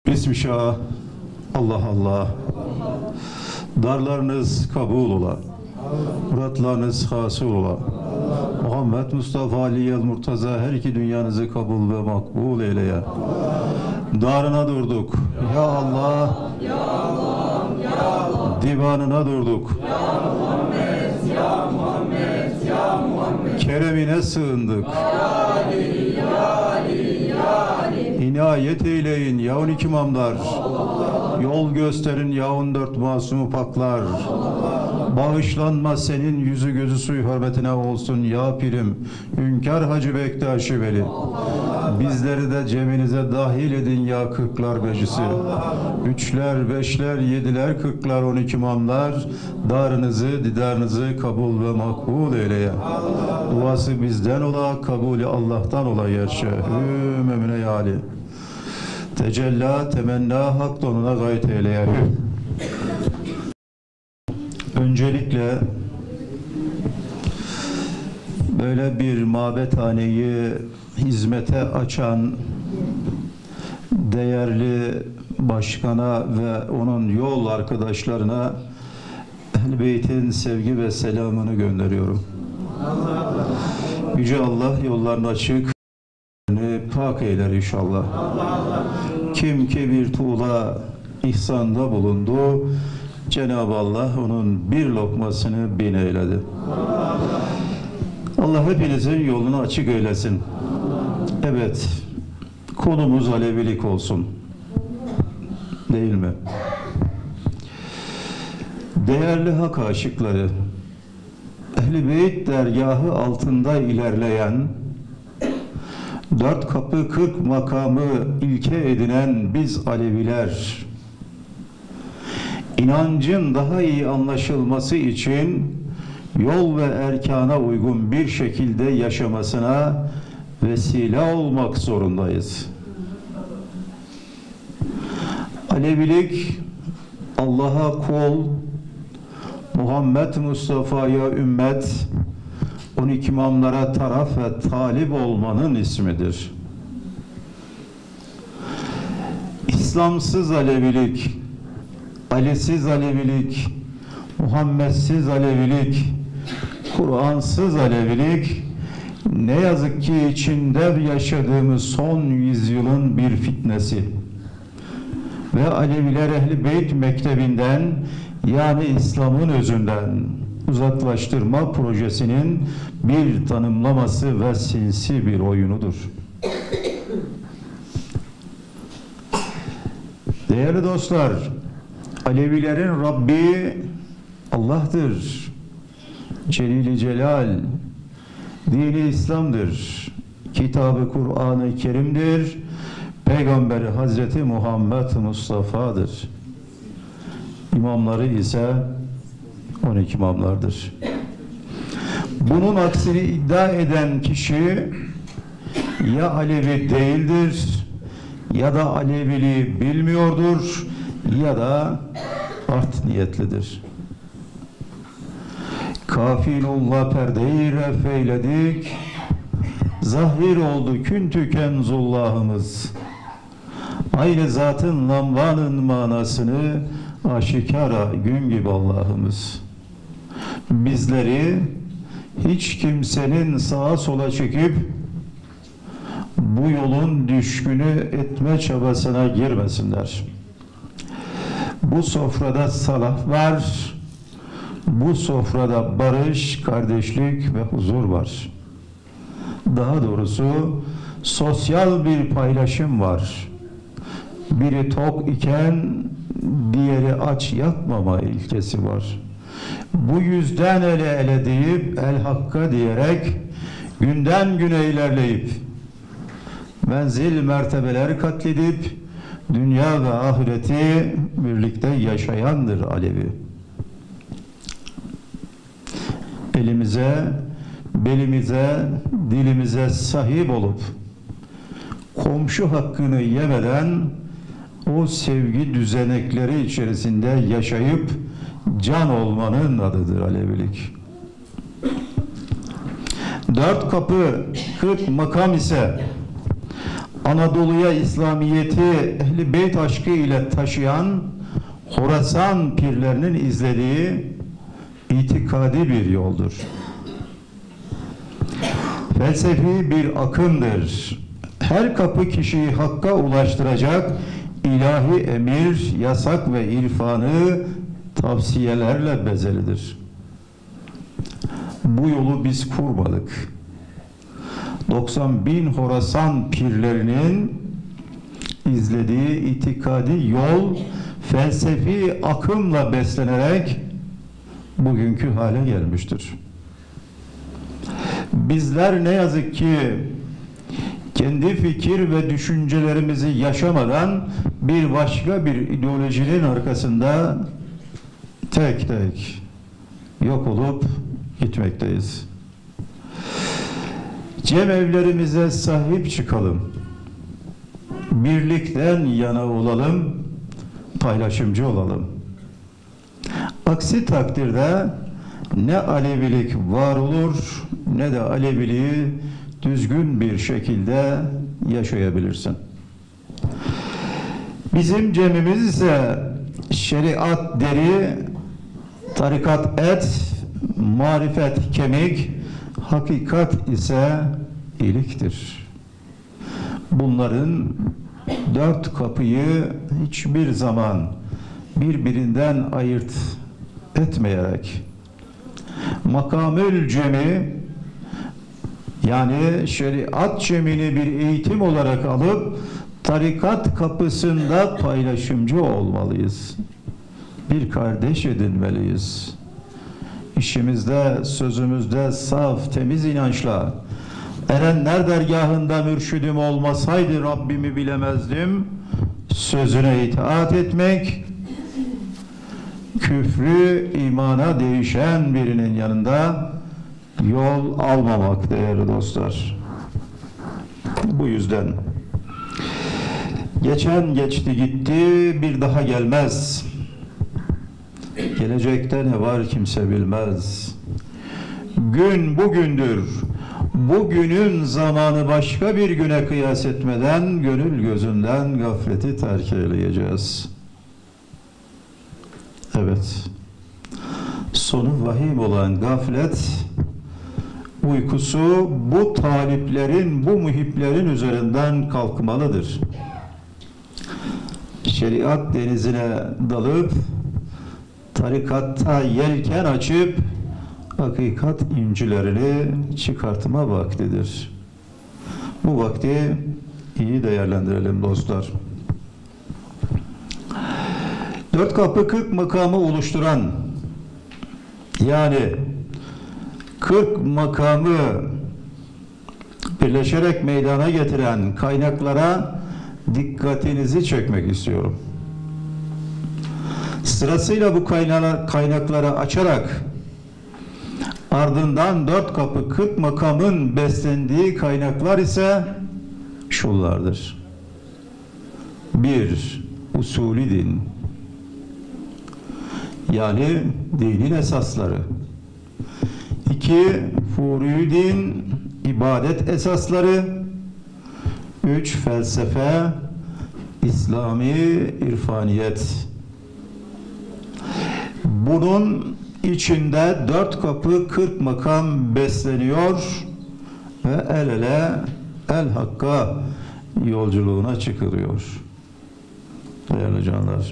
Bismillah, Allah Allah. Darlarınız kabul ola, muratlarınız hasıl ola. Muhammed Mustafa Aliyel Murtaza her iki dünyanızı kabul ve makbul eyleye. Darına durduk. Ya Allah. Ya Allah. Ya Allah. Divanına durduk. Ya Muhammed. Ya Muhammed. Ya Muhammed. Keremine sığındık. Ya Ali. Ya Ali. Ya Ali. İnayet eyleyin ya 12 imamlar. Yol gösterin ya 14 masumu paklar. Bağışlanma senin yüzü gözü suyu hürmetine olsun ya pirim. Hünkâr Hacı Bektaşi Veli. Bizleri de ceminize dahil edin ya kırklar becisi. Üçler, beşler, yediler, kırklar, 12 imamlar. Darınızı, didarınızı kabul ve makbul eyleye. Duası bizden ola, kabulü Allah'tan ola yerşe. Hümemine yâli. Tecella, temenna, hak donuna gayet eyleye. Öncelikle böyle bir mabethaneyi hizmete açan değerli başkana ve onun yol arkadaşlarına Ehl-i Beyt'in sevgi ve selamını gönderiyorum. Yüce Allah yollarını açık, pak eyler inşallah. Kim ki bir tuğla ihsanda bulundu, Cenab-ı Allah onun bir lokmasını bin eyledi. Allah hepinizin yolunu açık eylesin. Evet, konumuz Alevilik olsun. Değil mi? Değerli hak aşıkları, Ehl-i Beyt dergahı altında ilerleyen, 4 kapı 40 makamı ilke edinen biz Aleviler, İnancın daha iyi anlaşılması için yol ve erkana uygun bir şekilde yaşamasına vesile olmak zorundayız. Alevilik Allah'a kul, Muhammed Mustafa'ya ümmet, 12 imamlara taraf ve talip olmanın ismidir. İslamsız Alevilik, Ali'siz Alevilik, Muhammedsiz Alevilik, Kur'ansız Alevilik, ne yazık ki içinde yaşadığımız son yüzyılın bir fitnesi. Ve Aleviler Ehl-i Beyt mektebinden, yani İslam'ın özünden uzaklaştırma projesinin bir tanımlaması ve sinsi bir oyunudur. Değerli dostlar, Alevilerin Rabbi Allah'tır. Celil-i Celal, dini İslam'dır. Kitabı Kur'an-ı Kerim'dir. Peygamberi Hazreti Muhammed Mustafa'dır. İmamları ise 12 imamlardır. Bunun aksini iddia eden kişi ya Alevi değildir, ya da Aleviliği bilmiyordur, ya da art niyetlidir. Kafilullah perdeyi refeyledik, zahir oldu kün tükenzullahımız. Aynı zatın lamvanın manasını aşikara gün gibi Allah'ımız. Bizleri hiç kimsenin sağa sola çekip bu yolun düşkünü etme çabasına girmesinler. Bu sofrada salah var, bu sofrada barış, kardeşlik ve huzur var. Daha doğrusu sosyal bir paylaşım var. Biri tok iken diğeri aç yatmama ilkesi var. Bu yüzden ele ele deyip el hakka diyerek günden güne ilerleyip menzil mertebeler katledip dünya ve ahireti birlikte yaşayandır Alevi. Elimize, belimize, dilimize sahip olup komşu hakkını yemeden o sevgi düzenekleri içerisinde yaşayıp can olmanın adıdır Alevilik. 4 kapı 40 makam ise Anadolu'ya İslamiyet'i Ehl-i Beyt aşkı ile taşıyan Horasan pirlerinin izlediği itikadi bir yoldur. Felsefi bir akımdır. Her kapı kişiyi hakka ulaştıracak ilahi emir, yasak ve irfanı tavsiyelerle bezelidir. Bu yolu biz kurmadık. 90.000 Horasan pirlerinin izlediği itikadi yol felsefi akımla beslenerek bugünkü hale gelmiştir. Bizler ne yazık ki kendi fikir ve düşüncelerimizi yaşamadan bir başka bir ideolojinin arkasında tek tek yok olup gitmekteyiz. Cemevlerimize sahip çıkalım. Birlikten yana olalım, paylaşımcı olalım. Aksi takdirde ne Alevilik var olur ne de Aleviliği düzgün bir şekilde yaşayabilirsin. Bizim cemimiz ise şeriat deri, tarikat et, marifet kemik, hakikat ise iliktir. Bunların dört kapıyı hiçbir zaman birbirinden ayırt etmeyerek makamül cemi, yani şeriat cemini bir eğitim olarak alıp tarikat kapısında paylaşımcı olmalıyız. Bir kardeş edinmeliyiz. İşimizde, sözümüzde saf, temiz inançla erenler dergahında mürşidim olmasaydı Rabbimi bilemezdim sözüne itaat etmek, küfrü imana değişen birinin yanında yol almamak değerli dostlar. Bu yüzden geçen geçti gitti, bir daha gelmez. Gelecekte ne var kimse bilmez. Gün bugündür. Bugünün zamanı başka bir güne kıyas etmeden gönül gözünden gafleti terk eyleyeceğiz. Evet. Sonu vahim olan gaflet uykusu bu taliplerin, bu muhiplerin üzerinden kalkmalıdır. Şeriat denizine dalıp tarikatta yelken açıp hakikat incilerini çıkartma vaktidir. Bu vakti iyi değerlendirelim dostlar. Dört kapı 40 makamı oluşturan, yani 40 makamı birleşerek meydana getiren kaynaklara dikkatinizi çekmek istiyorum. Sırasıyla bu kaynakları açarak ardından 4 kapı 40 makamın beslendiği kaynaklar ise şunlardır. 1. Usulü din, yani dinin esasları. 2. Furu din, ibadet esasları. 3. Felsefe, İslami irfaniyet. Bunun içinde 4 kapı 40 makam besleniyor ve el ele el hakka yolculuğuna çıkılıyor. Değerli canlar.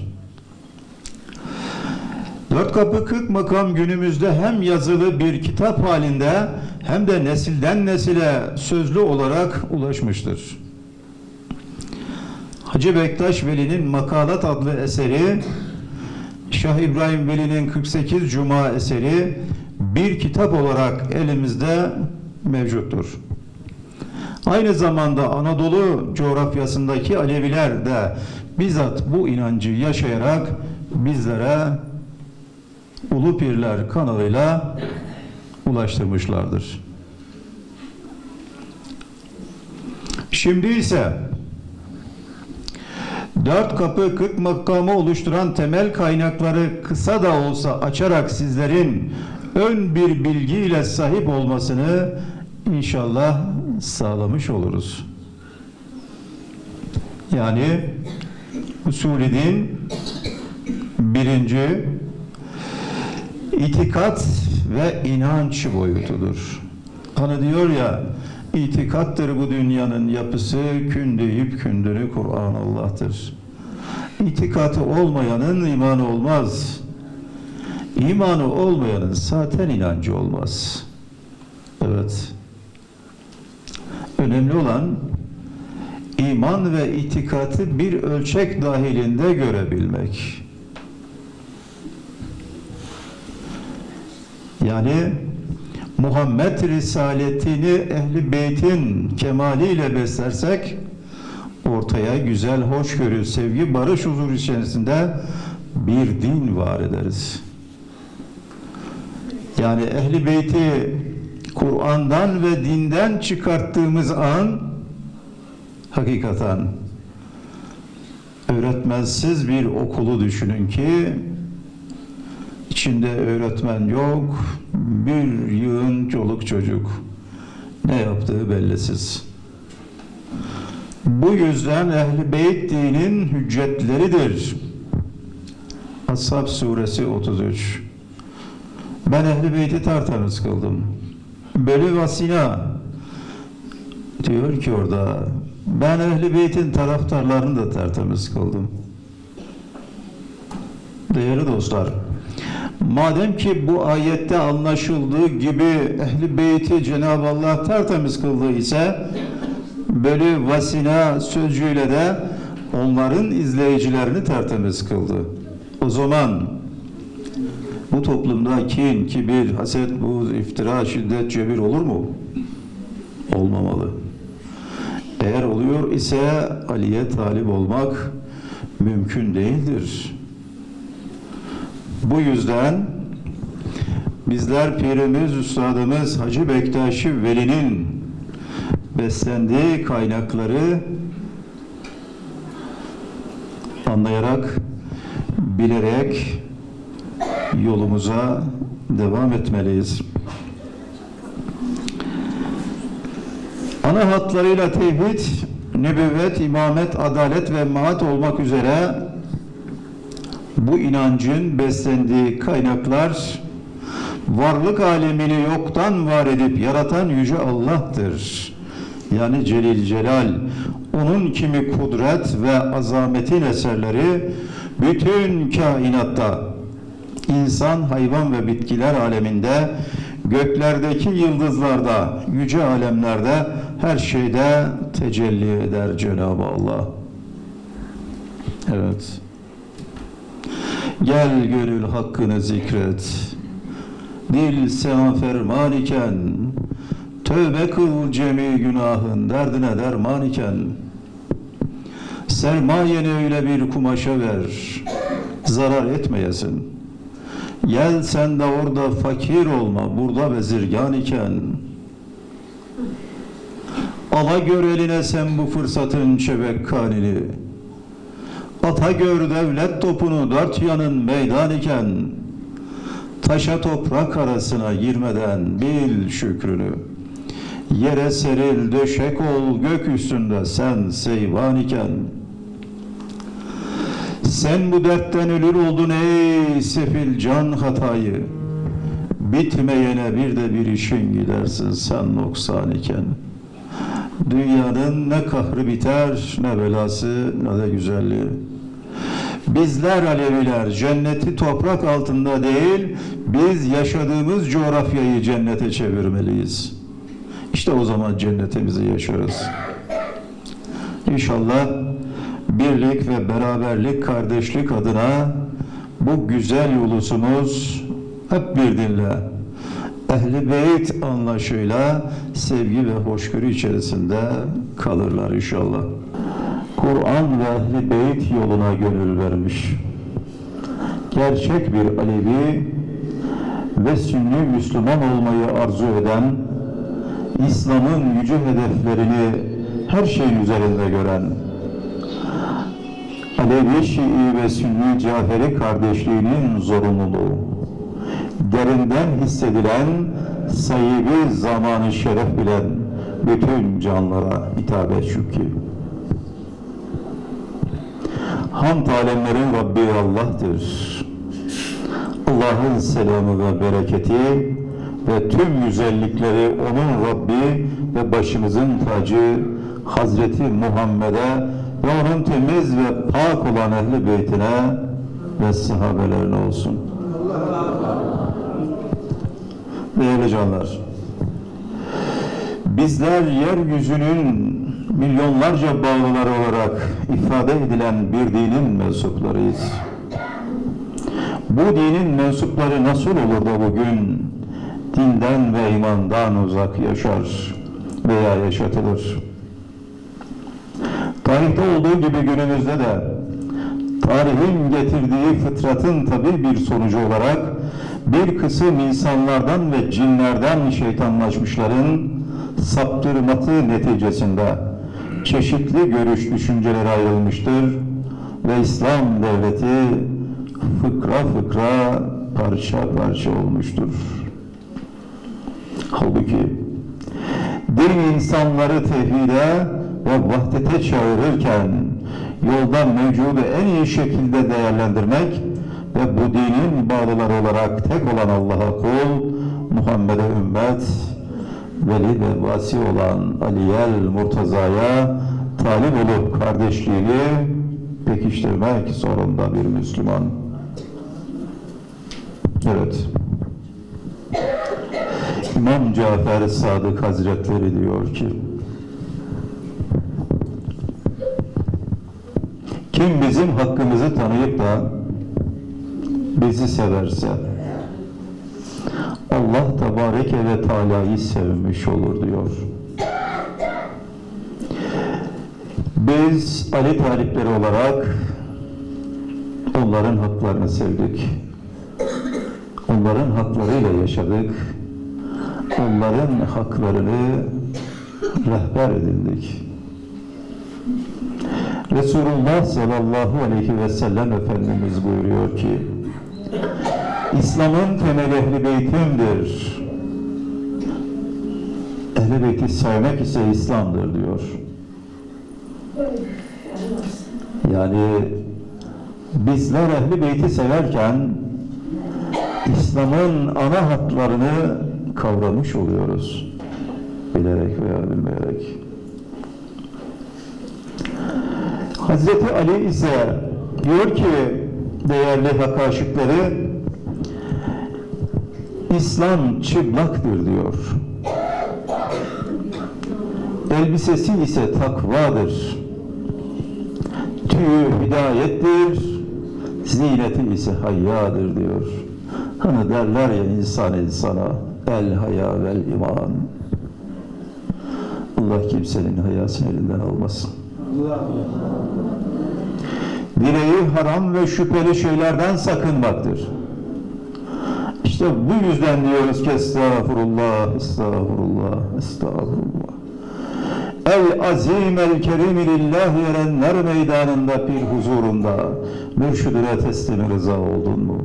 4 kapı 40 makam günümüzde hem yazılı bir kitap halinde hem de nesilden nesile sözlü olarak ulaşmıştır. Hacı Bektaş Veli'nin Makalat adlı eseri, Şah İbrahim Veli'nin 48 Cuma eseri bir kitap olarak elimizde mevcuttur. Aynı zamanda Anadolu coğrafyasındaki Aleviler de bizzat bu inancı yaşayarak bizlere Ulu Pirler kanalıyla ulaştırmışlardır. Şimdi ise 4 kapı 40 makamı oluşturan temel kaynakları kısa da olsa açarak sizlerin ön bir bilgiyle sahip olmasını inşallah sağlamış oluruz. Yani usulü din birinci itikat ve inanç boyutudur. Hani diyor ya, itikattır bu dünyanın yapısı, kün deyip kündürü Kur'an Allah'tır. İtikatı olmayanın imanı olmaz. İmanı olmayanın zaten inancı olmaz. Evet. Önemli olan iman ve itikatı bir ölçek dahilinde görebilmek. Yani Muhammed Risaletini Ehl-i Beyt'in kemaliyle beslersek ortaya güzel, hoşgörü, sevgi, barış, huzur içerisinde bir din var ederiz. Yani Ehl-i Beyt'i Kur'an'dan ve dinden çıkarttığımız an hakikaten öğretmensiz bir okulu düşünün ki içinde öğretmen yok, bir yığın çoluk çocuk, ne yaptığı bellisiz. Bu yüzden Ehl-i Beyt dinin hüccetleridir. Ashab suresi 33. Ben Ehl-i Beyt'i tertemiz kıldım. Bölü vasina diyor ki orada, ben Ehl-i Beyt'in taraftarlarını da tertemiz kıldım. Değerli dostlar, madem ki bu ayette anlaşıldığı gibi Ehl-i Beyt'i Cenab-ı Allah tertemiz kıldığı ise bölü vasina sözcüğüyle de onların izleyicilerini tertemiz kıldı. O zaman bu toplumda kin, kibir, haset, buğz, iftira, şiddet, cebir olur mu? Olmamalı. Eğer oluyor ise Ali'ye talip olmak mümkün değildir. Bu yüzden bizler Pirimiz, Üstadımız Hacı Bektaş-ı Veli'nin beslendiği kaynakları anlayarak, bilerek yolumuza devam etmeliyiz. Ana hatlarıyla tevhid, nübüvvet, imamet, adalet ve maat olmak üzere bu inancın beslendiği kaynaklar varlık alemini yoktan var edip yaratan Yüce Allah'tır. Yani Celil Celal, onun kimi kudret ve azametin eserleri bütün kainatta, insan, hayvan ve bitkiler aleminde, göklerdeki yıldızlarda, yüce alemlerde, her şeyde tecelli eder Cenab-ı Allah. Evet. Gel gönül hakkını zikret, dil sana ferman iken, tövbe kıl cemi günahın derdine derman iken, sermayeni öyle bir kumaşa ver, zarar etmeyesin. Gel sen de orada fakir olma, burada bezirgan iken. Ala gör eline sen bu fırsatın çebekkanini. Ata gör devlet topunu dört yanın meydan iken. Taşa toprak arasına girmeden bil şükrünü. Yere seril döşek ol gök üstünde sen seyvan iken. Sen bu dertten ölür oldun ey sefil can hatayı. Bitmeyene bir de bir işin gidersin sen noksan iken. Dünyanın ne kahrı biter, ne belası, ne de güzelliği. Bizler Aleviler cenneti toprak altında değil, biz yaşadığımız coğrafyayı cennete çevirmeliyiz. İşte o zaman cennetimizi yaşarız. İnşallah birlik ve beraberlik, kardeşlik adına bu güzel ulusumuz hep bir dinle, Ehl-i Beyt anlayışıyla sevgi ve hoşgörü içerisinde kalırlar inşallah. Kur'an ve Ehl-i Beyt yoluna gönül vermiş, gerçek bir Alevi ve Sünni Müslüman olmayı arzu eden, İslam'ın yüce hedeflerini her şeyin üzerinde gören, Alevi, Şii ve Sünni Caferi kardeşliğinin zorunluluğu, derinden hissedilen, sahibi zamanı şeref bilen bütün canlara hitap et şu ki, Hamd alemlerin Rabbi Allah'tır. Allah'ın selamı ve bereketi ve tüm güzellikleri onun Rabbi ve başımızın tacı Hazreti Muhammed'e ve onun temiz ve pak olan ehl-i beytine ve sahabelerine olsun. Değerli canlar, bizler yeryüzünün milyonlarca bağlıları olarak ifade edilen bir dinin mensuplarıyız. Bu dinin mensupları nasıl olur da bugün dinden ve imandan uzak yaşar veya yaşatılır? Tarihte olduğu gibi günümüzde de tarihin getirdiği fıtratın tabii bir sonucu olarak bir kısım insanlardan ve cinlerden şeytanlaşmışların saptırması neticesinde çeşitli görüş düşünceleri ayrılmıştır ve İslam devleti fıkra fıkra, parça parça olmuştur. Halbuki din insanları tevhide ve vahdete çağırırken yolda mevcudu en iyi şekilde değerlendirmek ve bu dinin bağlıları olarak tek olan Allah'a kul, Muhammed'e ümmet, veli ve vasi olan Aliyel Murtaza'ya talip olup kardeşliğini pekiştirmek zorunda bir Müslüman. Evet. İmam Cafer Sadık Hazretleri diyor ki, kim bizim hakkımızı tanıyıp da bizi severse Allah Tebareke ve Teala'yı sevmiş olur diyor. Biz Ali talipleri olarak onların haklarını sevdik. Onların haklarıyla yaşadık. Onların haklarını rehber edindik. Resulullah sallallahu aleyhi ve sellem Efendimiz buyuruyor ki, İslam'ın temeli ehl-i beytimdir. Ehl-i beyti sevmek ise İslam'dır diyor. Yani bizler ehl-i beyti severken İslam'ın ana hatlarını kavramış oluyoruz. Bilerek veya bilmeyerek. Hazreti Ali ise diyor ki değerli hak aşıkları, İslam çıplaktır diyor. Elbisesi ise takvadır. Tüyü hidayettir. Ziyneti ise hayadır diyor. Hani derler ya insan insana el haya vel iman. Allah kimsenin hayasını elinden almasın. Dileği haram ve şüpheli şeylerden sakınmaktır. İşte bu yüzden diyoruz ki estağfurullah, estağfurullah, estağfurullah. El azim el kerim lillahi erenler meydanında bir huzurunda mürşidine teslimi rıza oldun mu?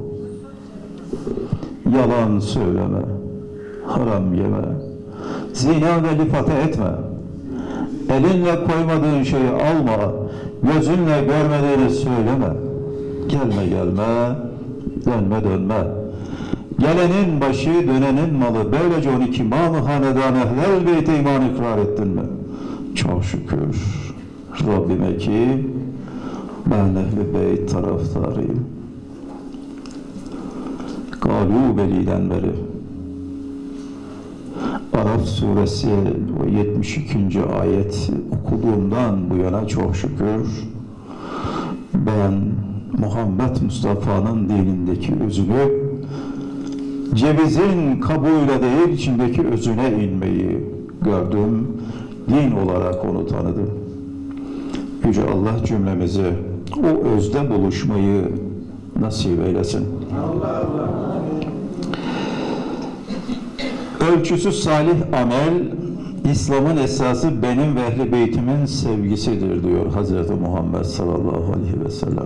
Yalan söyleme, haram yeme, zina ve lifate etme, elinle koymadığın şeyi alma, gözünle görmediğini söyleme, gelme gelme, dönme dönme. Gelenin başı, dönenin malı. Böylece 12 imam-ı hanedan ehl-i beyte iman ikrar ettin mi? Çok şükür Rabbime ki ben ehl-i beyt taraftarıyım. Galu Veli'den beri Araf suresi o 72. ayet okuduğumdan bu yana çok şükür ben Muhammed Mustafa'nın dinindeki özünü cevizin kabuğuyla değil içindeki özüne inmeyi gördüm. Din olarak onu tanıdım. Yüce Allah cümlemizi o özde buluşmayı nasip eylesin. Allah Allah. Ölçüsü salih amel, İslam'ın esası benim ve ehl-i beytimin sevgisidir diyor Hazreti Muhammed sallallahu aleyhi ve sellem.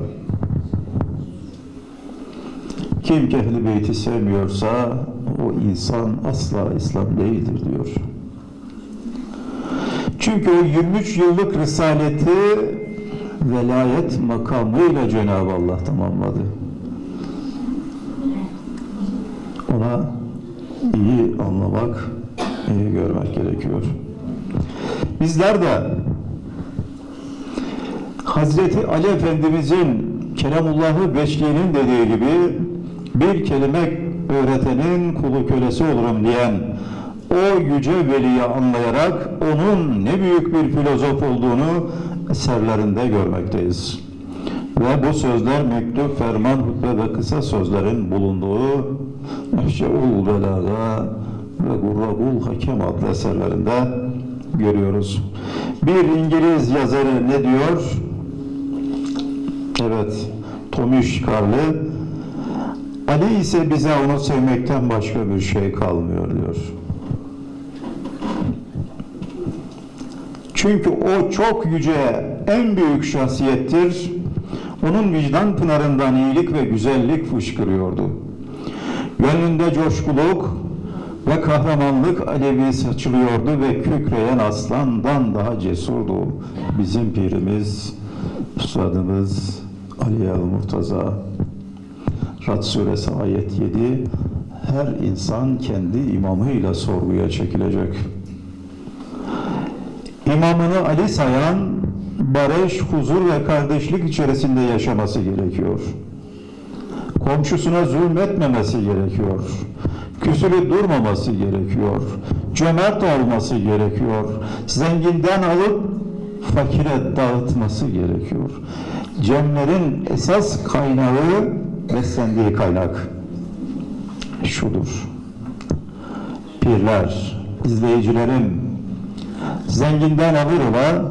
Kim ki ehl-i beyti sevmiyorsa o insan asla İslam değildir diyor. Çünkü o 23 yıllık risaleti velayet makamıyla Cenab-ı Allah tamamladı. Ona iyi anlamak, iyi görmek gerekiyor. Bizler de Hazreti Ali Efendimizin Kelamullah'ı beşliğinin dediği gibi bir kelime öğretenin kulu kölesi olurum diyen o yüce veliyi anlayarak onun ne büyük bir filozof olduğunu eserlerinde görmekteyiz. Ve bu sözler mektup, ferman, hutbe ve kısa sözlerin bulunduğu Nehce'ul Belaga ve Gurrabul Hakem adlı eserlerinde görüyoruz. Bir İngiliz yazarı ne diyor? Evet, Tomiş Karlı, Ali ise bize onu sevmekten başka bir şey kalmıyor diyor. Çünkü o çok yüce, en büyük şahsiyettir. Onun vicdan pınarından iyilik ve güzellik fışkırıyordu. Gönlünde coşkuluk ve kahramanlık alevi saçılıyordu ve kükreyen aslandan daha cesurdu. Bizim pirimiz, üstadımız Ali el-Murtaza. Rad Suresi ayet 7, her insan kendi imamıyla sorguya çekilecek. İmamını Ali sayan, barış, huzur ve kardeşlik içerisinde yaşaması gerekiyor. Komşusuna zulmetmemesi gerekiyor. Küsülü durmaması gerekiyor. Cömert olması gerekiyor. Zenginden alıp fakire dağıtması gerekiyor. Cemlerin esas kaynağı, beslendiği kaynak şudur. Pirler, izleyicilerim, zenginden alır ola,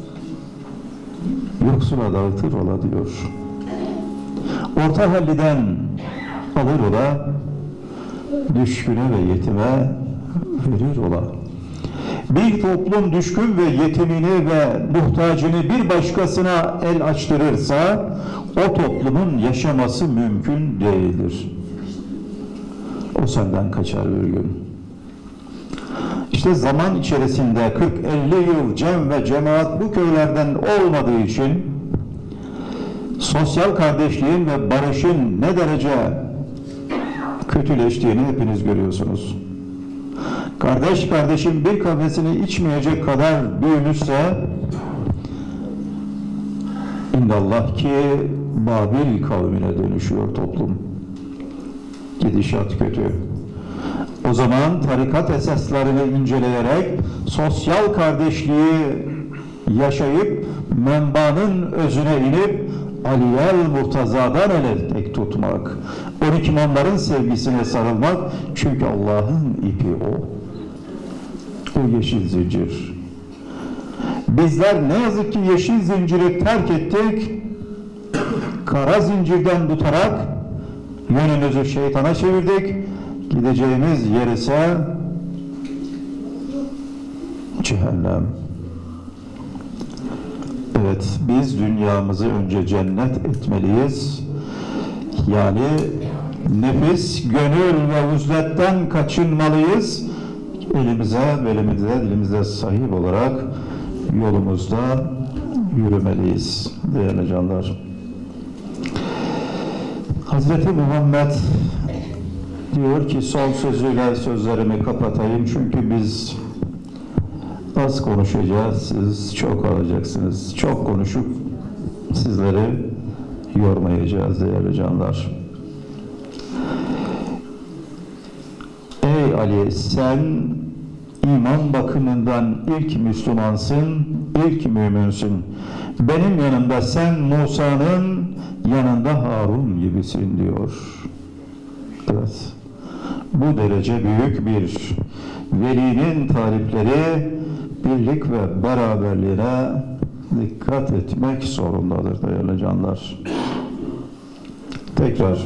yoksula dağıtır ola diyor. Orta halliden alır ola, düşküne ve yetime verir ola. Bir toplum düşkün ve yetimini ve muhtacını bir başkasına el açtırırsa o toplumun yaşaması mümkün değildir. O senden kaçar bir gün. İşte zaman içerisinde 40-50 yıl cem ve cemaat bu köylerden olmadığı için sosyal kardeşliğin ve barışın ne derece kötüleştiğini hepiniz görüyorsunuz. Kardeş kardeşin bir kahvesini içmeyecek kadar büyümüşse indallah ki Babil kavmine dönüşüyor toplum. Gidişat kötü. O zaman tarikat esaslarını inceleyerek sosyal kardeşliği yaşayıp menbaanın özüne inip Ali Murtaza'dan el tek tutmak, 12 imamların sevgisine sarılmak, çünkü Allah'ın ipi o. O yeşil zincir. Bizler ne yazık ki yeşil zinciri terk ettik, kara zincirden tutarak yönümüzü şeytana çevirdik. Gideceğimiz yer ise cehennem. Evet, biz dünyamızı önce cennet etmeliyiz. Yani nefis, gönül ve uzletten kaçınmalıyız. Elimize, belimize, dilimize sahip olarak yolumuzda yürümeliyiz değerli canlar. Hazreti Muhammed diyor ki son sözüyle sözlerimi kapatayım, çünkü biz az konuşacağız, siz çok alacaksınız. Çok konuşup sizleri yormayacağız değerli canlar. Ey Ali, sen iman bakımından ilk Müslümansın, ilk müminsün. Benim yanımda sen Musa'nın yanında Harun gibisin diyor. Evet. Bu derece büyük bir velinin tarifleri birlik ve beraberliğine dikkat etmek zorundadır değerli canlar. Tekrar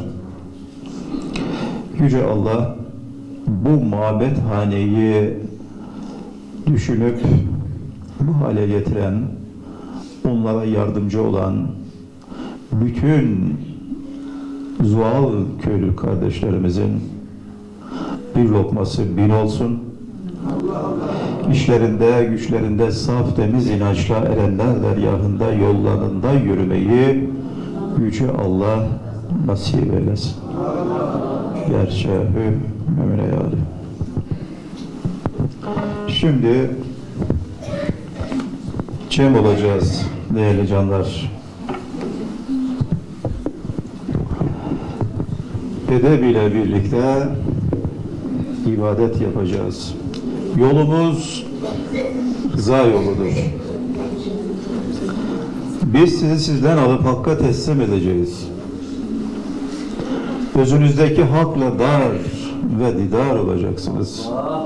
Yüce Allah bu mabethaneyi düşünüp bu hale getiren, onlara yardımcı olan bütün Zuhal köylü kardeşlerimizin bir lokması bin olsun. İşlerinde, güçlerinde saf, temiz inançla erenler deryahında, yollarında yürümeyi Yüce Allah nasip eylesin. Gerçeği Mümine yâri. Şimdi cem olacağız değerli canlar. Edeb ile birlikte ibadet yapacağız. Yolumuz rıza yoludur. Biz sizi sizden alıp Hakk'a teslim edeceğiz. Özünüzdeki hakla dar ve didar olacaksınız.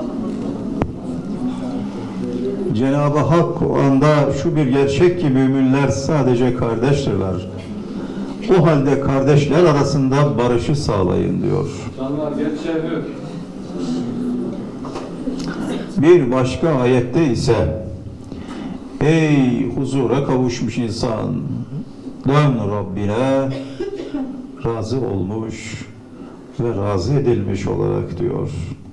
Cenab-ı Hak o anda şu bir gerçek ki müminler sadece kardeştirler. O halde kardeşler arasında barışı sağlayın diyor. Bir başka ayette ise ey huzura kavuşmuş insan, dön Rabbine razı olmuş ve razı edilmiş olarak diyor.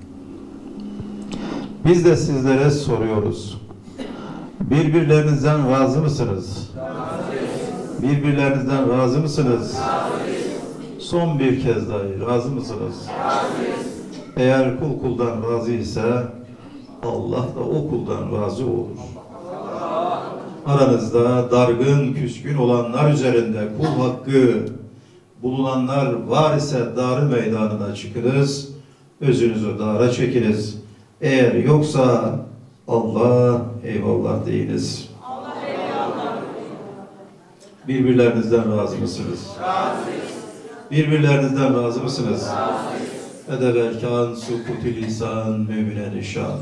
Biz de sizlere soruyoruz. Birbirlerinizden razı mısınız? Birbirlerinizden razı mısınız? Son bir kez daha razı mısınız? Eğer kul kuldan razı ise Allah da o kuldan razı olur. Aranızda dargın, küskün olanlar üzerinde kul hakkı bulunanlar var ise darı meydanına çıkınız, özünüzü dara çekiniz. Eğer yoksa Allah eyvallah deyiniz. Birbirlerinizden razı mısınız? Birbirlerinizden razı mısınız? Edeb erkan, sukuti lisan, mümine nişan.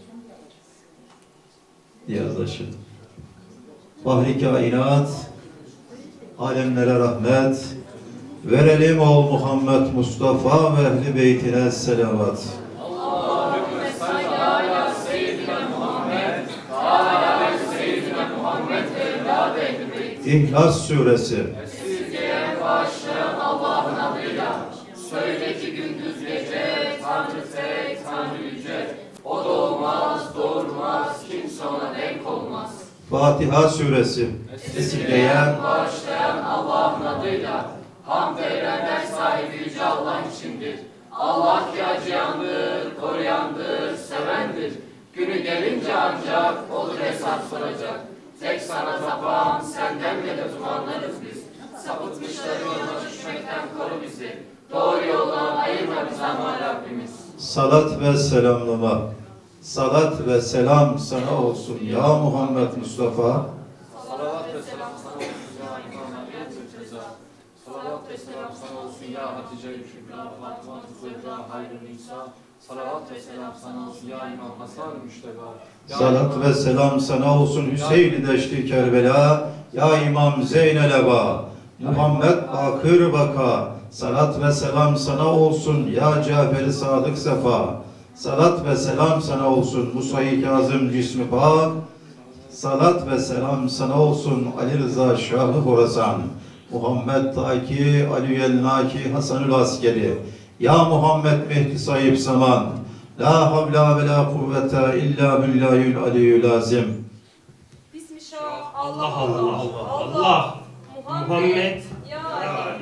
Diyazdaşı. Fahri kainat, alemlere rahmet, verelim ol Muhammed Mustafa ve ehli beytine selavat. Allahümme salli ala seyyidina Muhammed ve ala seyyidina Muhammed ve evladı ehli beyt. İhlas suresi. Esirgeyen bağışlayan Allah'ın adıyla, söyle ki gündüz gece, Tanrı tek, Tanrı yüce. O doğmaz, doğurmaz, kimse ona denk olmaz. Fatiha suresi. Esirgeyen bağışlayan Allah'ın adıyla, hamd erenler sahibi yüce Allah içindir. Allah ki acıyandır, koruyandır, sevendir. Günü gelince ancak olur hesap soracak. Tek sana tapan, senden medet umanlarız biz. Sapıtmışları yoluna düşmekten koru bizi. Doğru yoldan ayırma bizi ama Rabbimiz. Salat ve selamlama. Salat ve selam sana olsun ya Muhammed Mustafa. Salavat ve selam sana olsun ya İmam Ali Mürteza. Salavat ve selam sana olsun ya Hatice-i Kübra, Fatıma Zehra, Hayrun İsa. Salavat ve selam sana olsun ya İmam Hasan-ı Müşteba. Salat ve selam sana olsun Hüseyin-i Deşti Kerbela, ya İmam Zeynel Eba, Muhammed Bakır Baka. Salat ve selam sana olsun ya Cafer-i Sadık Sefa. Salat ve selam sana olsun Musa-i Kazım cismi pak. Salat ve selam sana olsun Ali Rıza Şah-ı Horasan. Muhammed Taki, Ali el-Naki, Hasanül Askeri. Ya Muhammed Mehdi sahip zaman. La havla ve la kuvvete illa billahil aliyyül azim. Bismillah. Allah Allah Allah Allah. Muhammed ya Ali.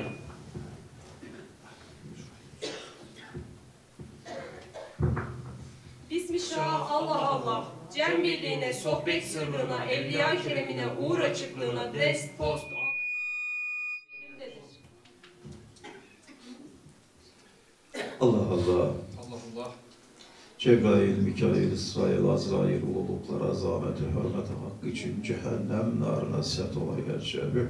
Bismillah. Allah Allah. Cem birliğine, sohbet sırrına, evliya keremine, uğur açıklığına, dest, post, elimdedir. Allah Allah. Allah Allah. Cebrail, Mikail, İsrail, Azrail, ululuklara, azameti, hürmeti hakkı için cehennem narına set ola gerçeği.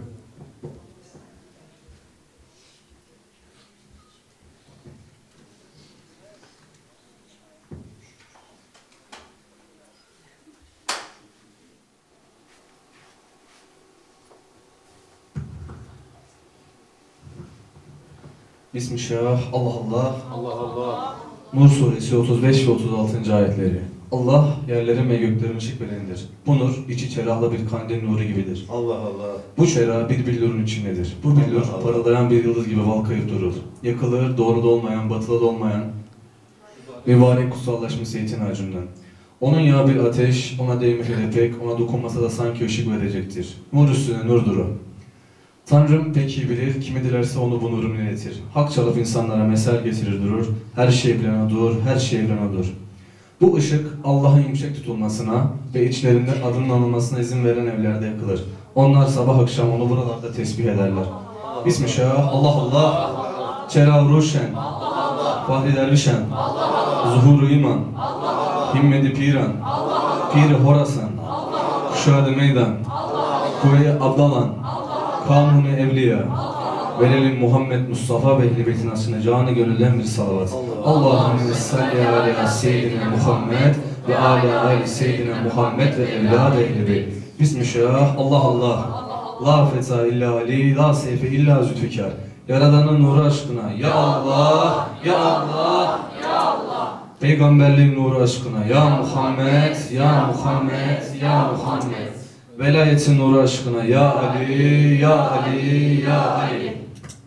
Bismillah, Allah Allah. Allah Allah. Nur suresi 35 ve 36. ayetleri. Allah yerlerin ve göklerin ışık verenidir. Bu nur içi çerahlı bir kandil nuru gibidir. Allah Allah. Bu çerah bir billurun içindedir. Bu billur Allah Allah. parıldayan bir yıldız gibi valkayıp durur. Yakılır, doğruda olmayan, batılı da olmayan mübarek kutsallaşmış zeytin ağacından. Onun yağı bir ateş, ona değmese de pek, ona dokunmasa da sanki ışık verecektir. Nur üstüne nurdur o. Tanrım pek iyi bilir, kimi dilerse onu bu nurunu iletir. Hak çalıp insanlara mesel getirir durur, her şey bilen odur, her şey bilen odur. Bu ışık Allah'ın yüksek tutulmasına ve içlerinde adının anılmasına izin veren evlerde yakılır. Onlar sabah akşam onu buralarda tesbih ederler. Bismillah, Allah Allah, Çerav Ruşen, Fahri Dervişen, Zuhur-u İman, Himmeti Piran, Piri Horasan, Kuşadı Meydan, Kuvve-i Abdalan, Kanuni Evliya, verelim Muhammed Mustafa ve Ehl-i Beyt'in asrına canı gönülden bir salavat. Allahümme salli ala seyyidina Muhammed ve ala seyyidina Muhammed ve evlad Ehl-i Beyt. Bismillah, Allah Allah, la feta illa ali, la seyfe illa zülfikar. Yaradanın nuru aşkına, ya Allah, ya Allah, ya Allah. Peygamberliğin nuru aşkına, ya Muhammed, ya Muhammed, ya Muhammed. Velayetin nuru aşkına, ya Ali, ya Ali, ya Ali.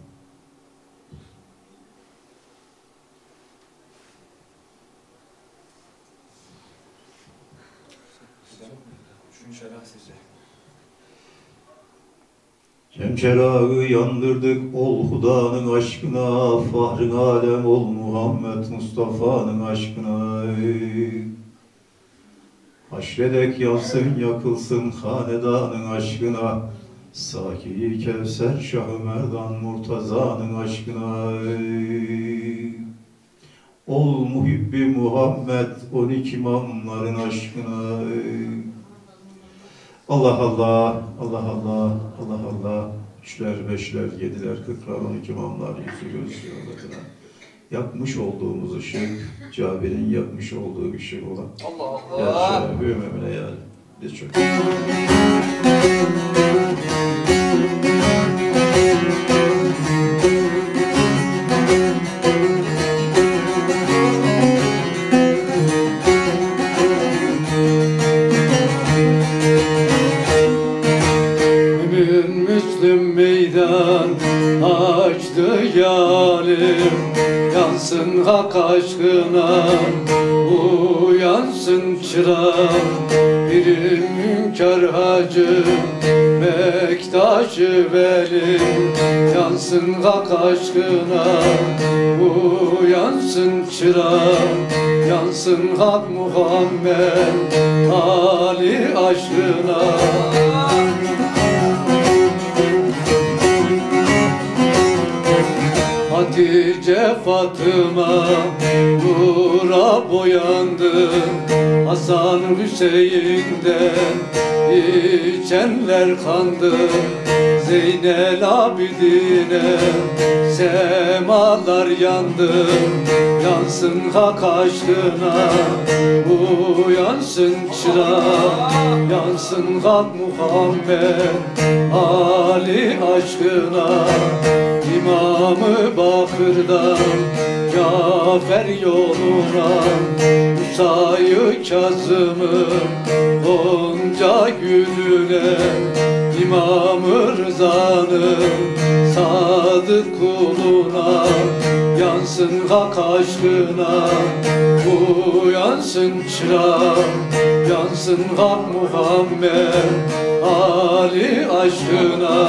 Şemşerağı yandırdık ol Hudanın aşkına, fahrın alem ol Muhammed Mustafa'nın aşkına. Haşredek yansın yakılsın hanedanın aşkına, Saki Kevser Şah-ı Merdan Murtaza'nın aşkına. Ol muhibbi Muhammed 12 imamların aşkına. Allah Allah, Allah Allah, Allah Allah. Üçler, beşler, yediler, 40'lar, 12 imamlar, yüzü gözü adına. Yapmış olduğumuz ışık, Cabir'in yapmış olduğu ışık olan. Allah Allah. Ya şöyle büyümemine yani. Biz çok. Müslüm meydan açtı yarim, yansın hak aşkına, uyansın çırak. Pirim hünkâr hacı, Bektaş-ı velim, yansın hak aşkına, uyansın çırak. Yansın hak Muhammed Ali aşkına. Hatice Fatıma nura boyandı, Hasan Hüseyin'den içenler kandı. Zeynel Abidine semalar yandı, yansın hak aşkına, uyansın çırak. Yansın hak Muhammed Ali aşkına. İmam-ı Bakır'dan Cafer yoluna, Musa-yı Kazım'ın Gonca gülüne, İmam-ı Rıza'nın sadık kuluna, yansın hak aşkına, uyansın çırak. Yansın hak Muhammed Ali aşkına.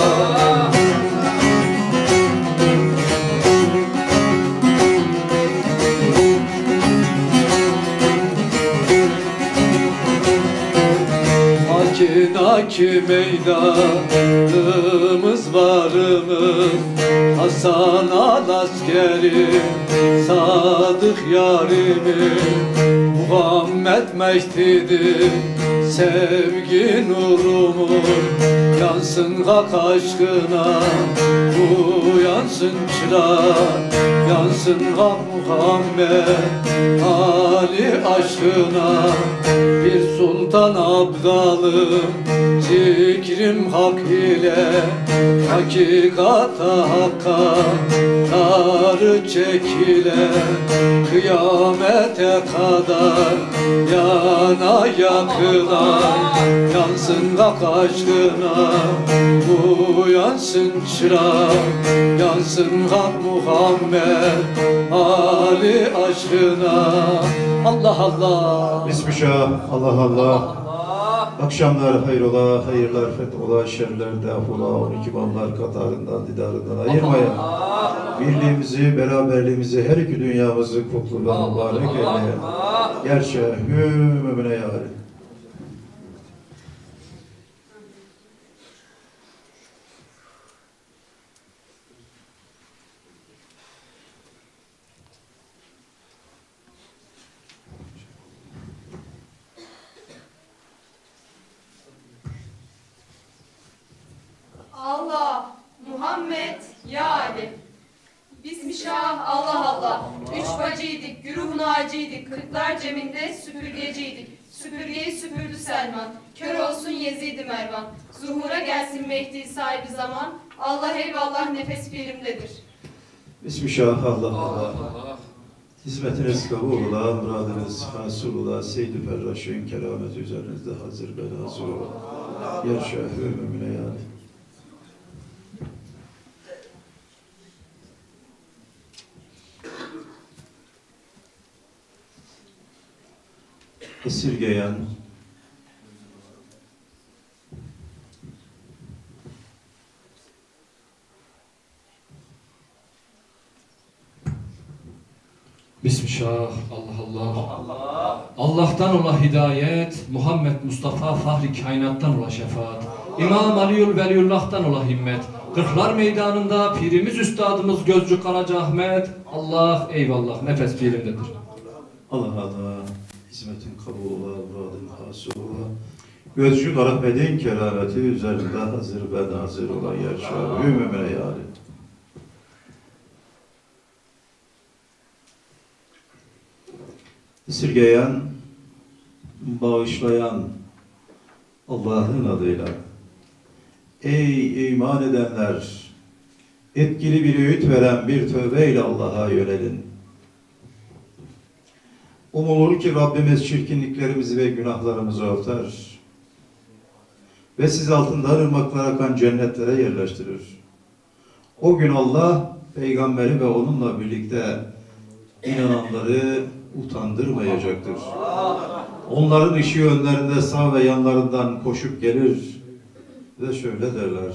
Haki meydanımız varımız, Hasan al askerim, sadık yarimiz. Muhammed mehdidir sevgi nurumuz, yansın hak aşkına, uyansın çırak. Yansın hak Muhammed Ali aşkına. Bir sultan abdalım, zikrim hak ile, hakikata hakka tarı çekile. Kıyamete kadar yana yakıla, yansın hak aşkına, uyansın çırak. Yansın hak Muhammed Ali aşkına Allah Allah. Bismillah, Allah Allah. Akşamlar hayrola, hayırlar fethola, şerler defola, 12 ballar katarından, didarından ayırmaya. Birliğimizi, beraberliğimizi, her iki dünyamızı kutlu ve mübarek eyle. Gerçeğim ömrüne yâri. Allah, Muhammed, Ya Ali. Bismillah, Allah Allah. Üç bacıydık, güruh naciydik, kırklar ceminde süpürgeciydik. Süpürgeyi süpürdü Selman, kör olsun Yezid-i Mervan. Zuhura gelsin Mehdi sahibi zaman, Allah eyvallah nefes pirimdedir. Bismillah, Allah Allah. Hizmetiniz kabul ola, muradınız hasıl ola, Seyyid-i Ferraş'ın kerameti üzerinizde hazır ve nazır ola. Gerçeğim ömrüne yâri. Esirgeyen, Bismillah, Allah Allah. Allah'tan ola hidayet, Muhammed Mustafa fahri kainattan ola şefaat. İmam Aliül Veliyullah'tan ola himmet. Kırklar meydanında pirimiz üstadımız Gözcü Karaca Ahmet. Allah eyvallah nefes pirimdedir. Allah Allah. Hizmetin kabul ola, muradın hasıl ola. Gözcü Ahmet'in kerameti üzerinde hazır ve nazır ola. Gerçeğim ömrüne yâri. Esirgeyen, bağışlayan Allah'ın adıyla. Ey iman edenler! Etkili bir öğüt veren bir tövbeyle Allah'a yönelin. Umulur ki Rabbimiz çirkinliklerimizi ve günahlarımızı örter. Ve sizi altından ırmaklar akan cennetlere yerleştirir. O gün Allah, peygamberi ve onunla birlikte inananları utandırmayacaktır. Onların ışığı önlerinde sağ ve yanlarından koşup gelir ve şöyle derler: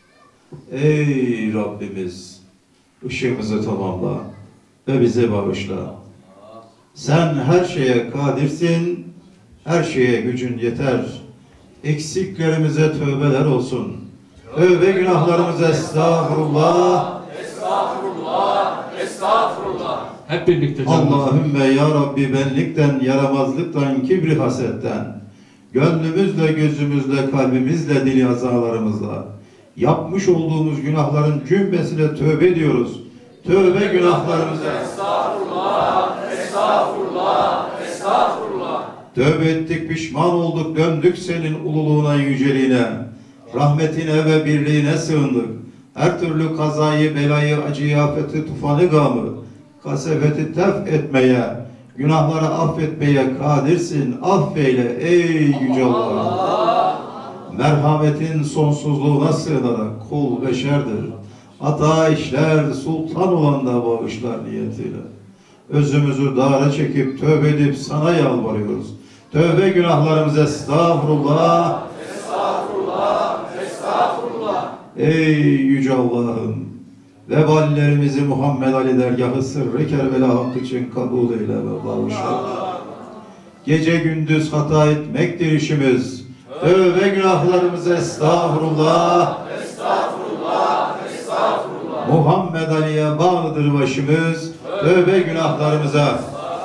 Ey Rabbimiz, ışığımızı tamamla ve bize bağışla. Sen her şeye kadirsin, her şeye gücün yeter. Eksiklerimize tövbeler olsun. Tövbe günahlarımıza estağfurullah. Estağfurullah, estağfurullah. Hep birlikte canım. Allahümme ya Rabbi benlikten, yaramazlıktan, kibri hasetten, gönlümüzle, gözümüzle, kalbimizle, dili azalarımızla yapmış olduğumuz günahların cümlesine tövbe ediyoruz. Tövbe günahlarımıza. Estağfurullah, estağfurullah, estağfurullah. Tövbe ettik, pişman olduk, döndük senin ululuğuna, yüceliğine, rahmetine ve birliğine sığındık. Her türlü kazayı, belayı, acıyı, afeti, tufanı, gamı, kasefeti tef etmeye, günahları affetmeye kadirsin. Affeyle ey yüce Allah. Merhametin sonsuzluğuna sığınarak kul beşerdir. Hata işler, sultan olan da bağışlar niyetiyle. Özümüzü dara çekip tövbe edip sana yalvarıyoruz. Tövbe günahlarımıza estağfurullah. Estağfurullah, estağfurullah. Ey yüce Allah'ım, veballerimizi Muhammed Ali dergahı sırrı Kerbela hakkı için kabul eyle ve bağışla. Gece gündüz hata etmektir işimiz. Tövbe günahlarımıza estağfurullah. Estağfurullah, estağfurullah. Muhammed Ali'ye bağlıdır başımız. Tövbe günahlarımıza.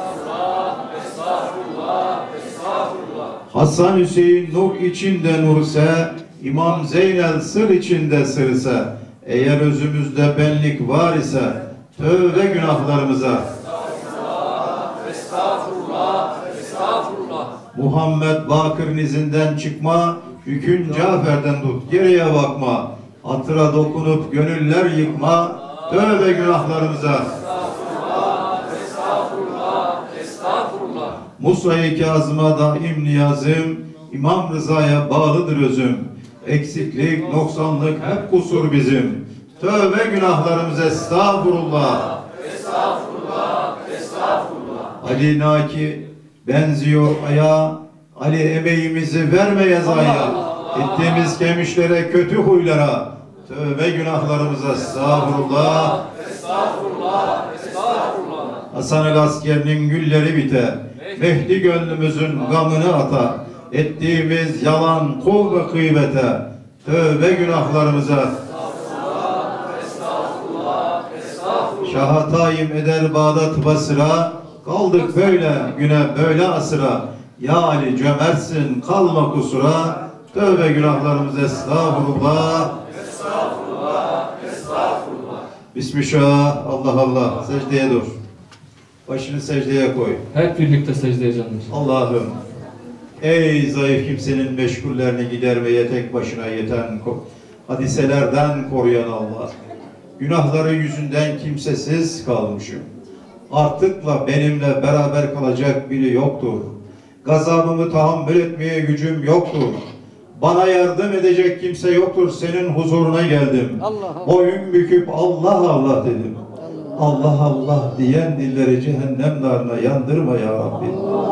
Estağfurullah, estağfurullah. Hasan Hüseyin nur içinde nurse, İmam Zeynel sır içinde sırse, eğer özümüzde benlik var ise tövbe günahlarımıza. Estağfurullah, estağfurullah. Muhammed Bakır'ın izinden çıkma, hüküm Cafer'den tut, geriye bakma. Hatıra dokunup gönüller yıkma, tövbe günahlarımıza. Estağfurullah, estağfurullah. Musa-i Kazım'a daim niyazım, İmam Rıza'ya bağlıdır özüm. Eksiklik, noksanlık hep kusur bizim. Tövbe günahlarımıza estağfurullah. Estağfurullah. Ali Naki benziyor aya, Ali emeğimizi vermeye zaya. Ettiğimiz kemişlere, kötü huylara, tövbe günahlarımıza estağfurullah. Estağfurullah, estağfurullah. Hasan-ı askerinin gülleri biter. Mehdi gönlümüzün gamını ata. Ettiğimiz yalan, kul ve gıybete, tövbe günahlarımıza. Şaha tayin eder Bağdat Basra, kaldık böyle güne böyle asıra. Ya Ali cömertsin kalma kusura, tövbe günahlarımıza estağfurullah. Estağfurullah, estağfurullah. Bismillah, Allah Allah, secdeye dur. Başını secdeye koy. Hep birlikte secdeye canlar. Allah'ım, ey zayıf kimsenin meşgullerini gidermeye tek başına yeten hadiselerden koruyan Allah. Günahları yüzünden kimsesiz kalmışım. Artıkla benimle beraber kalacak biri yoktur. Gazabımı tahammül etmeye gücüm yoktur. Bana yardım edecek kimse yoktur. Senin huzuruna geldim. Boyun büküp Allah Allah dedim. Allah Allah diyen dilleri cehennem narına yandırma ya Rabbi.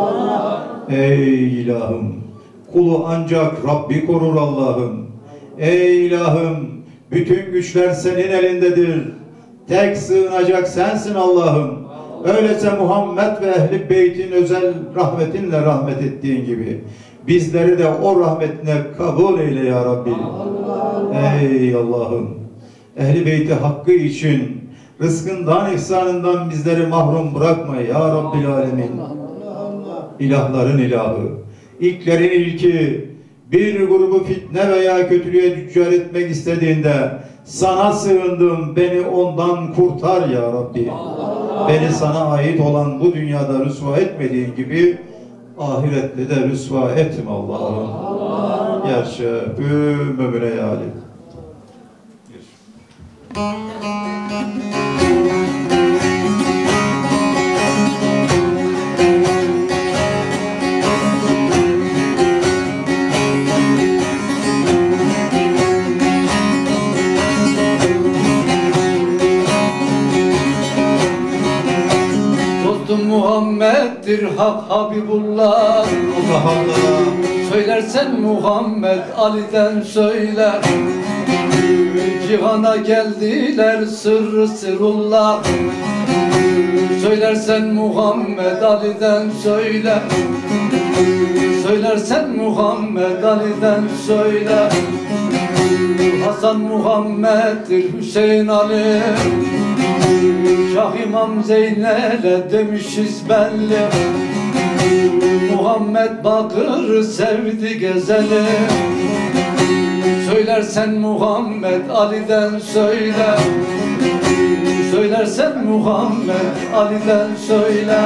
Ey ilahım, kulu ancak Rabbi korur Allah'ım. Ey ilahım, bütün güçler senin elindedir. Tek sığınacak sensin Allah'ım. Öyleyse Muhammed ve Ehl-i Beyt'in özel rahmetinle rahmet ettiğin gibi bizleri de o rahmetine kabul eyle ya Rabbi. Ey Allah'ım, Ehl-i Beyt'i hakkı için rızkından, ihsanından bizleri mahrum bırakma ya Rabbil Alemin. İlahların ilahı, ilklerin ilki, bir grubu fitne veya kötülüğe düçar etmek istediğinde sana sığındım, beni ondan kurtar ya Rabbi. Beni sana ait olan bu dünyada rüsva etmediğin gibi ahirette de rüsva etme Allah'ım. Gerçi ömrüne yâlim. Muhammed'dir Hak Habibullah. Allah Allah. Söylersen Muhammed Ali'den söyle. Cihana geldiler sırrı sırrullah. Söylersen Muhammed Ali'den söyle. Söylersen Muhammed Ali'den söyle. Hasan Muhammed'dir Hüseyin Ali. Şah İmam Zeynel'e demişiz belli. Muhammed Bakır sevdi gezeli. Söylersen Muhammed Ali'den söyle. Söylersen Muhammed Ali'den söyle.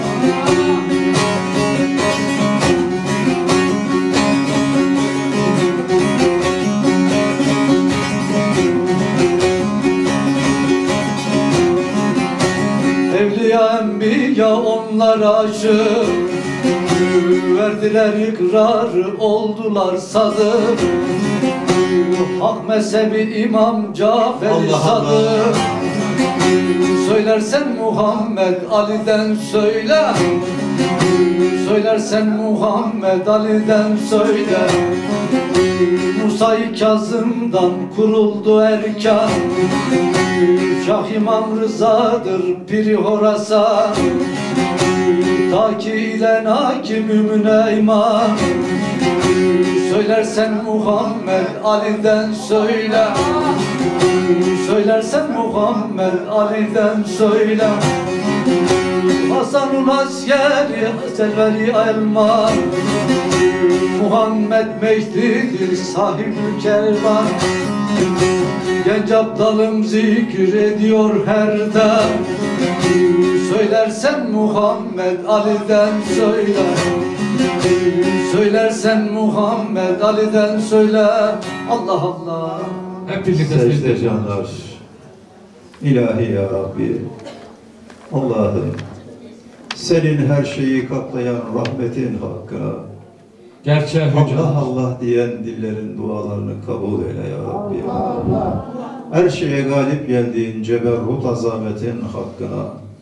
Evliya enbiya onlara aşık, verdiler ikrarı oldular sadık. Hak mezhebi İmam Cafer-i Sadık. Söylersen Muhammed Ali'den söyle. Söylersen Muhammed Ali'den söyle. Musa-i Kazım'dan kuruldu erkan. Şah İmam Rıza'dır Piri Horasan. Ta ki ile naki mümine iman. Söylersen Muhammed Ali'den söyle. Söylersen Muhammed Ali'den söyle. Hasan'ın askeri Selveri Elman. Muhammed Mehdi'dir sahib-ül kervan. Genç aptalım zikir ediyor her dem. Söylersen Muhammed Ali'den söyle. Söylersen Muhammed Ali'den söyle. Allah Allah. Hep birlikte Secde secdeye canlar. canlar. İlahi ya Rabbi. Allah'ım, senin her şeyi kaplayan rahmetin hakkına Gerçeğe Allah hüccet. Allah diyen dillerin dualarını kabul eyle ya Rabbi. Her şeye galip geldiğin ceberrut azametin hakkına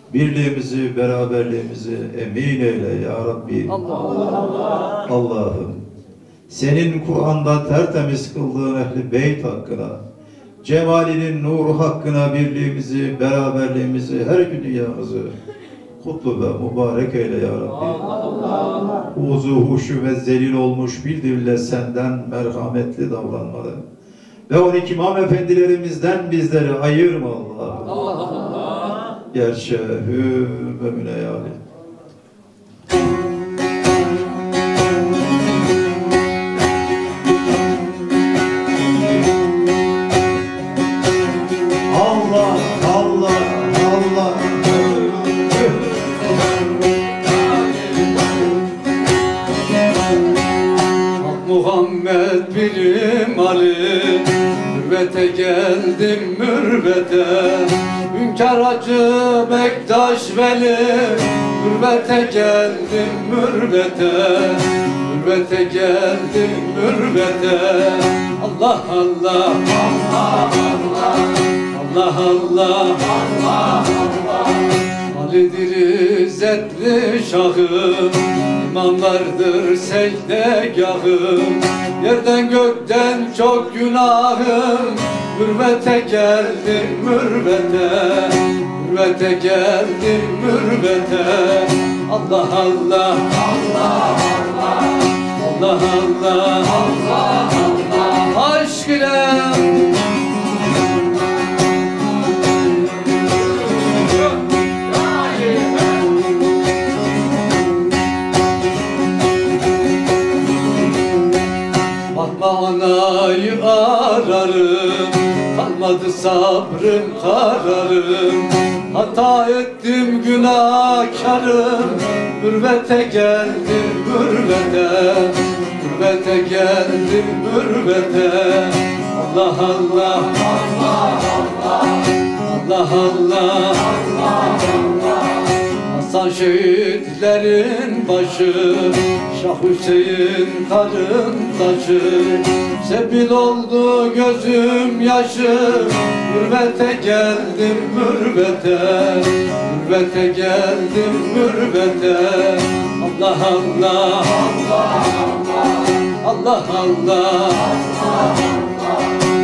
birliğimizi, beraberliğimizi emin eyle ya Rabbi. Allah'ım, senin Kur'an'da tertemiz kıldığın Ehl-i Beyt hakkına, cemalinin nuru hakkına birliğimizi, beraberliğimizi, her iki dünyamızı kutlu ve mübarek eyle ya Rabbi. Uzu, huşu ve zelil olmuş bir dille senden merhametli davranmalı. Ve 12 imam efendilerimizden bizleri ayırma Allah'ım. Gerçehü ve müneyali. Allah, Allah, Allah. Muhammed birim Ali, mürvete geldim mürvete. Hünkâr Hacı Bektaş Veli, mürvete geldim mürvete. Mürvete geldim mürvete. Allah Allah, Allah Allah, Allah Allah, Allah Allah. Ali'dir İzzetli şahım, İmamlardır secdegahım. Yerden gökten çok günahım, mürvete geldim mürvete. Mürvete geldim mürvete. Allah Allah, Allah Allah, Allah Allah, Allah Allah. Aşk ile anayı ararım, kalmadı sabrım kararım. Hata ettim günahkarım, mürvete geldim mürvete. Mürvete geldim mürvete. Allah Allah, Allah Allah, Allah Allah, Allah Allah. Hasan şehitlerin başı, Şah Hüseyin karın taşı. Sebil oldu gözüm yaşı, mürvete geldim mürvete. Mürvete geldim mürvete. Allah Allah, Allah Allah, Allah Allah, Allah Allah.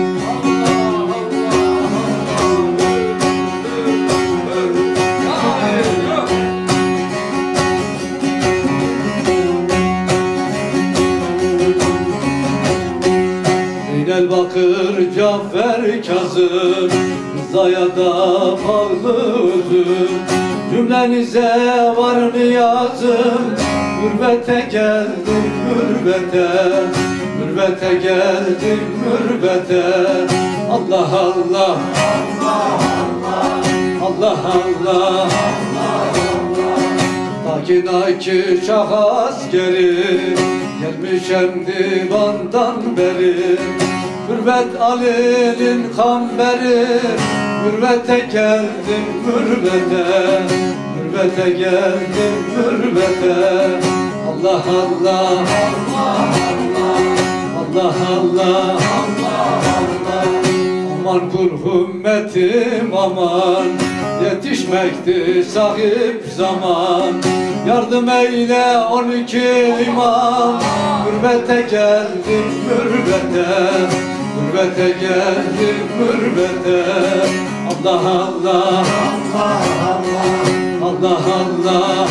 Bakır Cafer Kazım, Rıza'ya da bağlı özüm. Cümlenize var niyazım, mürvete geldim mürvete. Mürvete geldim mürvete. Allah Allah, Allah Allah, Allah Allah, Allah Allah. Naki şah askeri, gelmişem divandan beri. Mürvet Ali'nin kamberi, mürvete geldim mürvete. Mürvete geldim mürvete. Allah Allah, Allah Allah, Allah Allah, Allah Allah. Aman kul ümmetim aman, yetişmekti sahip zaman. Yardım eyle 12 imam, mürvete geldim mürvete. Mürvete geldim mürvete. Allah Allah, Allah Allah, Allah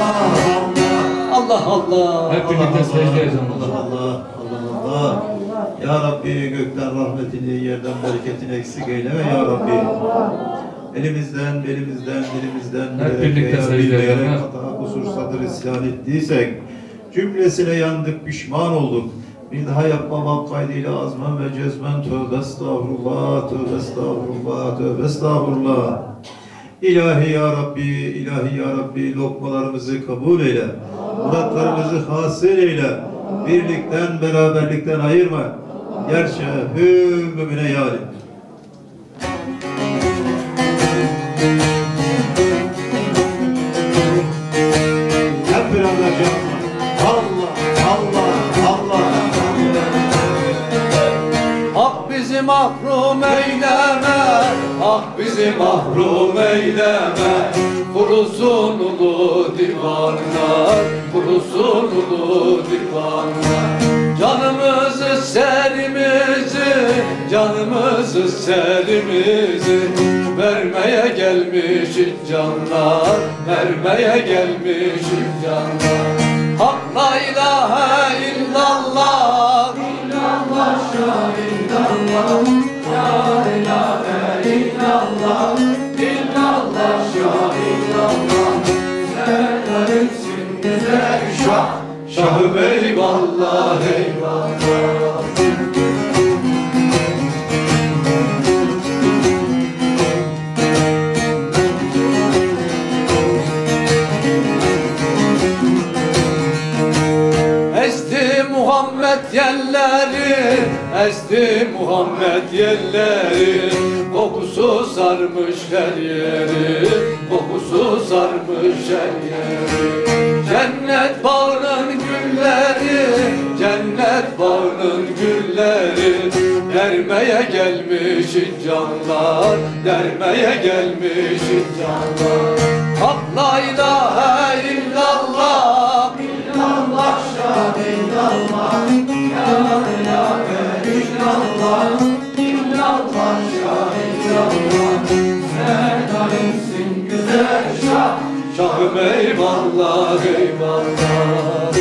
Allah, Allah Allah. Hep birlikte secde edelim. Allah Allah, Allah Allah. Ya Rabbi gökten rahmetini, yerden bereketini eksik eyleme ya Rabbi. Elimizden, dilimizden Hep birlikte secde edelim. hata, kusur, sadır, isyan ettiysek cümlesine yandık, pişman olduk. Bir daha yapmamak kaydıyla azmen ve cezmen tövbe estağfurullah, tövbe estağfurullah, tövbe estağfurullah. İlahi ya Rabbi, ilahi ya Rabbi, lokmalarımızı kabul eyle. Muratlarımızı hasıl eyle. Birlikten, beraberlikten ayırma. Gerçehü mümine yâlim. Hep beraber canım. Allah, Allah, Allah. Hak bizi mahrum eyleme, hak bizi mahrum eyleme, kurusun ulu divanlar, kurusun ulu divanlar. Canımızı serimizi, canımızı serimizi vermeye gelmişiz canlar, vermeye gelmişiz canlar. Hak la ilahe illallah, illallah şah illallah, la ilahe illallah, illallah şah illallah. Selamünsin güzel şah, şahım eyvallah eyvallah. Esti Muhammed yerleri, esti Muhammed yerleri, kokusu sarmış her yeri, kokusu sarmış her yeri. Cennet bağının gülleri, cennet bağının gülleri, dermeye gelmişiz canlar, dermeye gelmişiz canlar. Hak la ilahe illallah, illallah şah illallah, la ilahe illallah, illallah şah illallah. Sen alimsin güzel şah, şahım eyvallah eyvallah.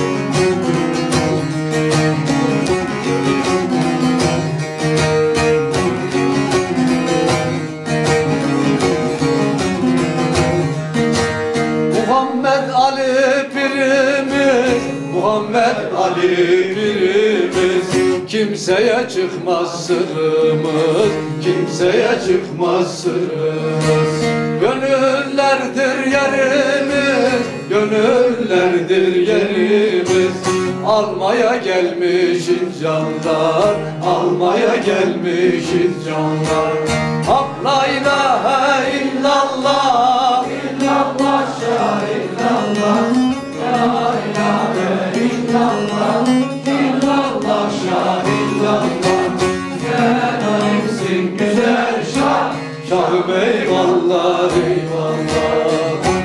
Muhammed Ali birimiz, Muhammed Ali birimiz, kimseye çıkmaz sırrımız, kimseye çıkmaz sırrımız. Gönüllerdir yerimiz, gönüllerdir yerimiz, almaya gelmişiz canlar, almaya gelmişiz canlar. Hak la ilahe illallah, illallah şah illallah, la ilahe illallah, illallah şah illallah. Sen alimsin güzel şah, şahım eyvallah eyvallah.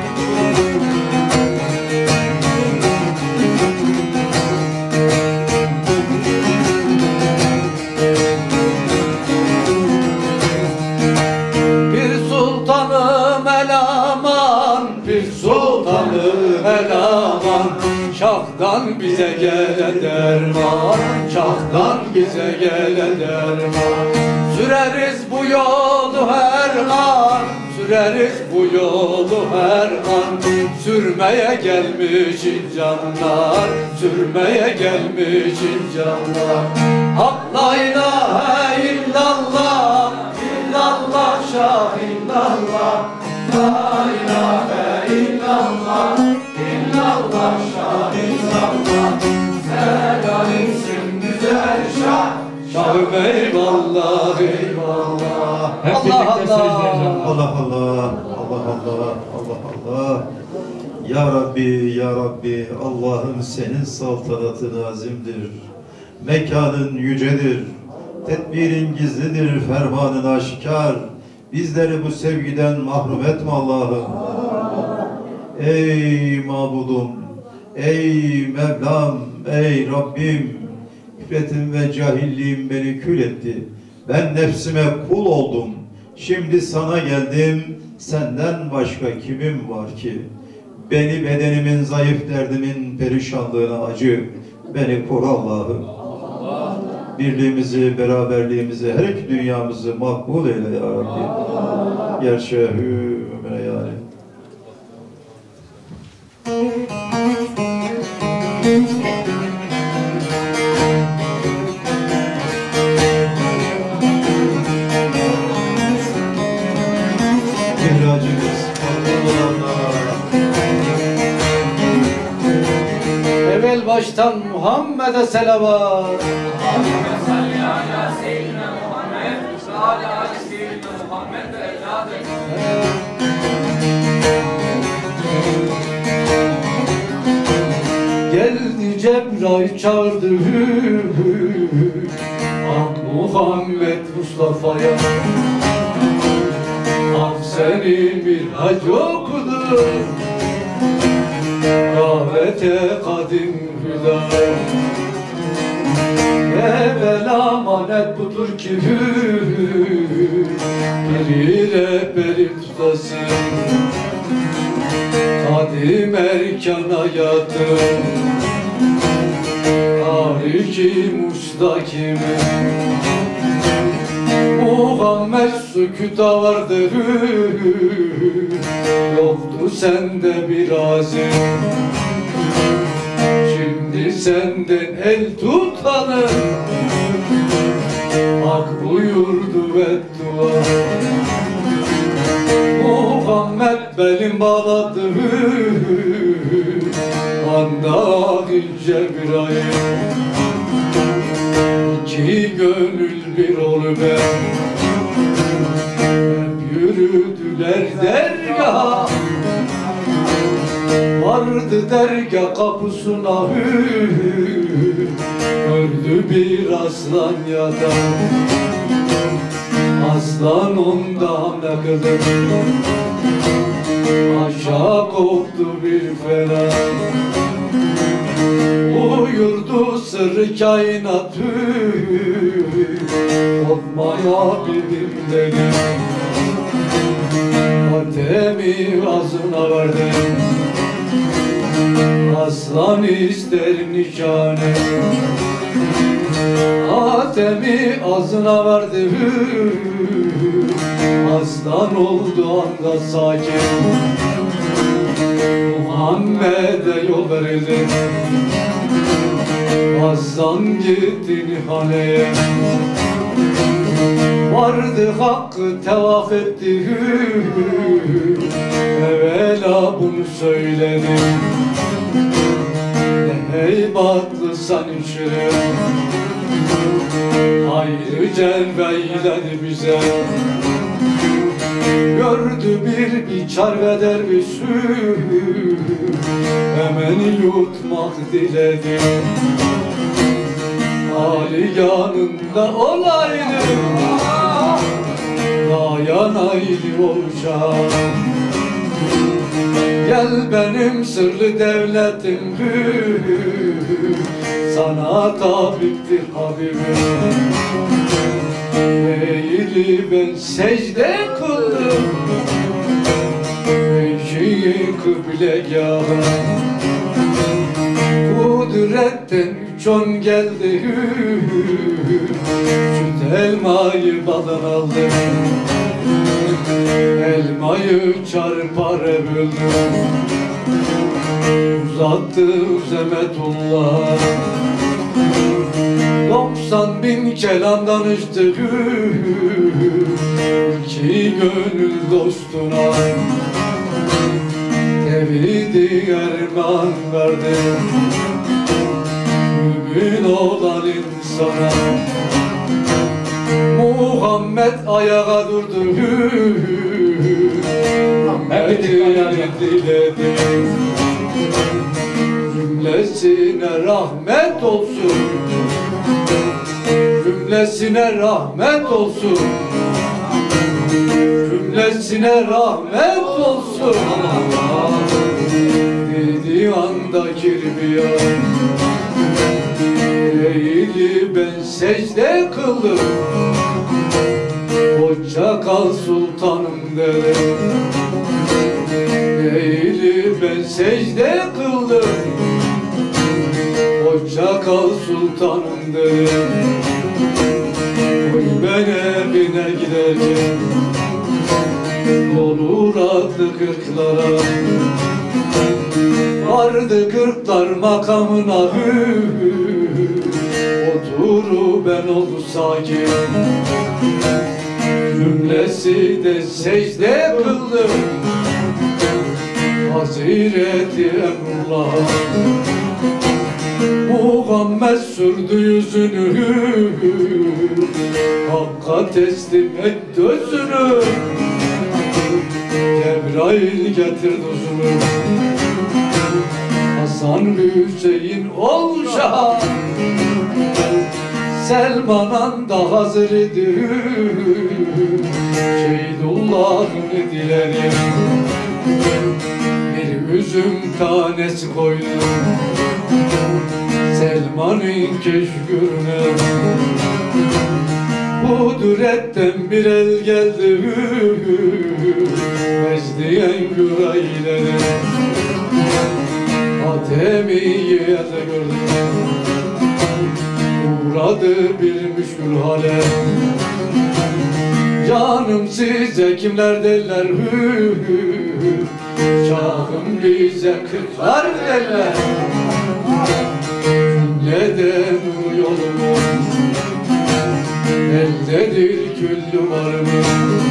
Bir sultanım elaman, bir sultanım elaman, şahtan bize gele derman, şahtan bize gele derman. Süreriz bu yolu her an, süreriz bu yolu her an, sürmeye gelmişiz canlar, sürmeye gelmişiz canlar. Hak la ilahe illallah, illallah şah illallah, la ilahe illallah, illallah şah illallah. Sen alimsin güzel şah, şahım eyvallah eyvallah. Hep Allah birlikte Allah. söyleyeceğiz. Allah Allah, Allah Allah, Allah Allah. Ya Rabbi, Ya Rabbi, Allah'ım senin saltanatın azimdir. Mekanın yücedir. Tedbirin gizlidir, fermanın aşikar. Bizleri bu sevgiden mahrum etme Allah'ım. Ey mabudum, ey Mevlam, ey Rabbim. Küfretim ve cahilliğim beni kül etti. Ben nefsime kul oldum. Şimdi sana geldim. Senden başka kimim var ki? Beni bedenimin zayıf derdimin perişanlığına acı. Beni koru Allah'ım. Birliğimizi, beraberliğimizi, her iki dünyamızı makbul eyle ya Rabbi. Yerşehü yani. İhracımız makbul olanlar. Evvel baştan Muhammed'e selavat. Geldi Cebrail çağırdı Ak Muhammed Mustafa'ya. senin bir hac okudu Gaflete kadim hüda Evvel amanet budur ki biri rehberi tutasın Kadim erkana yattım Tariki mustakimi Muhammed sükuta vardı Yoktu sende bir azim Şimdi senden el tutanım Hak buyurdu beddua Muhammed belim bağladı Anda ince bir ayı İki gönül bir ol ben Hep yürüdüler dergaha Vardı dergah kapısına Gördü bir aslan yatan Aslan ondan akıllı Aşağı koptu bir fena Buyurdu sırrı kainatı Olmayabilirim dedi Fatemi ağzına verdim Aslan ister nişane Fatemi ağzına verdi Aslan oldu anda sakin Muhammed'e yol verildi Aslan gitti nihaneye Vardı hakkı tevaf etti Evvela bunu söyledim Ne heybatlı sanışırım Hayrı celveyledi bize Gördü bir biçar ve dervişü Hemen yutmak diledi Ali yanında olaydı Dayanaydı olacak Gel benim sırlı devletim Sana tabiptir Habibim Eğili ben secde kıldım Eşiği kıblegâhı Kudretten üç geldi Süt elmayı baldan aldım Elmayı çarpar böldüm Uzattı Zemetullah 90.000 kelam danıştı İki gönül dostuna Tevhid-i erman verdi Mümin olan insana Muhammed ayağa durdu Muhammed'i diledi Cümlesine rahmet olsun Cümlesine rahmet olsun Cümlesine rahmet olsun Dediği anda kirbiya Eğili ben secde kıldım Hoşça kal sultanım dedim Eğili ben secde kıldım Hoşça kal sultanım dedim Oy ben evine giderken Yol uğradı kırklara Vardı kırklar makamına Oturu ben oldu sakin Cümlesi de secde kıldım Hazreti Emrullah Muhammed sürdü yüzünü Hakka teslim et gözünü Cebrail getir dozunu Hasan Hüseyin ol şah Selman da hazırdır Şehidullah'ın dilerim Bir üzüm tanesi koydum Selman'ın keşkürüne Kudretten bir el geldi Mecdiyen gürayleri Hatemiye'de gördüm Uğradı bir müşkül hale Canım size kimler derler Şahım bize kırklar derler Cümleden yolumu Eldedir küllü varımı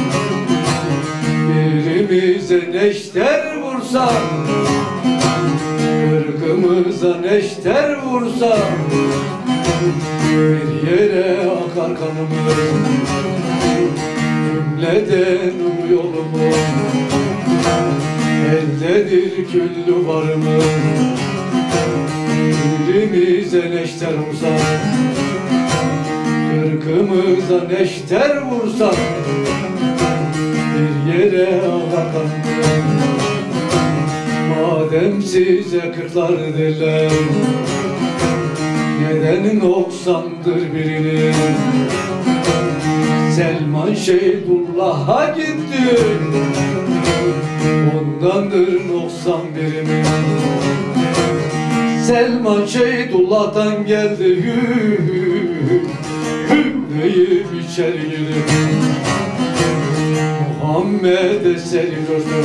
Birimize neşter vursa Kırkımıza neşter vursa Bir yere akar kanımız Cümleden yolumu Eldedir küllü varımı Birimize neşter vursa Kırkımıza neşter vursa Bir yere akar Madem size kırklar derler Neden noksandır birinin Selman Şehidullah'a gitti Ondandır noksan birimin Selman Şehidullah'tan geldi deyip içeri girdim Muhammed'e seriyorum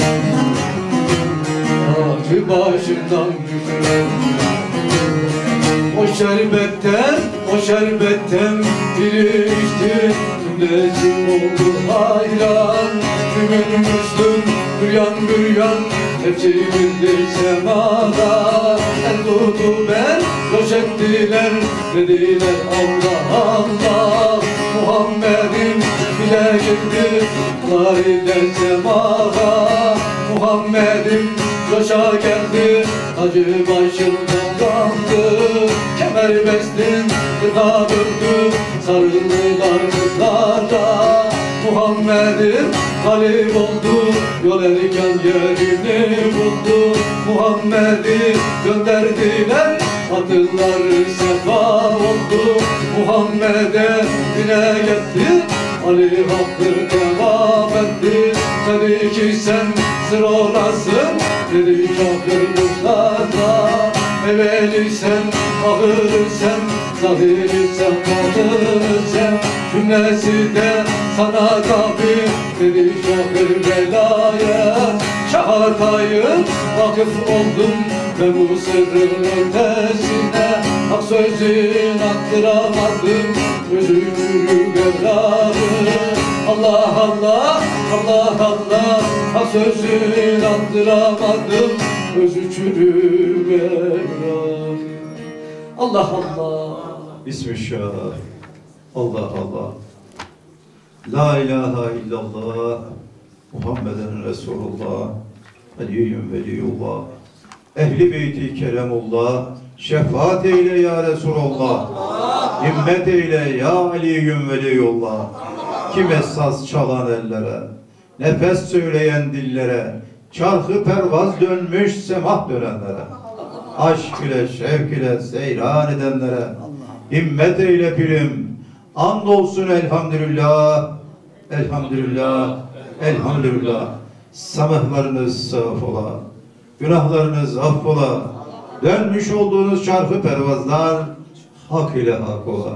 Tacı başımdan düşürüm O şerbetten biri içti Cümlesi oldu hayran Mümin Müslüm büryan Hepsi bildi semada El tutu ben Koş ettiler dediler Allah Allah Muhammed'in bile gitti Kar ile semada Muhammed'in coşa geldi Acı başından kalktı Kemer bestin kırka böldü Sarıldılar kızlara Muhammed'in galip oldu Yol erken yerini buldu Muhammed'i gönderdiler Atıllar sefa oldu Muhammed'e bine gitti Ali hakkı devam etti Dedi ki sen sır olasın Dedi kafir Mustafa Evveli sen, ahırı sen Zahiri sen, batını sen Cümlesi de sana tabi Dedi kafir belaya Şahatayım vakıf oldum Ve bu sırrın ötesine Hak sözün attıramadım Özürü evladı Allah Allah, Allah Allah Hak sözün attıramadım Özü çürük evladı Allah Allah Bismillah. Allah Allah. La ilahe illallah. Muhammeden Resulullah. Aliyyün veliyullah. Ehli beyti keremullah. Şefaat eyle ya Resulullah. Himmet eyle ya Aliyyün veliyullah. Kim esas çalan ellere, nefes söyleyen dillere, çarkı pervaz dönmüş semah dönenlere, aşk ile şevk ile seyran edenlere, himmet eyle pirim, andolsun elhamdülillah, elhamdülillah, elhamdülillah. Samahlarınız saf ola, günahlarınız affola, dönmüş olduğunuz çarkı pervazlar hak ile hak ola.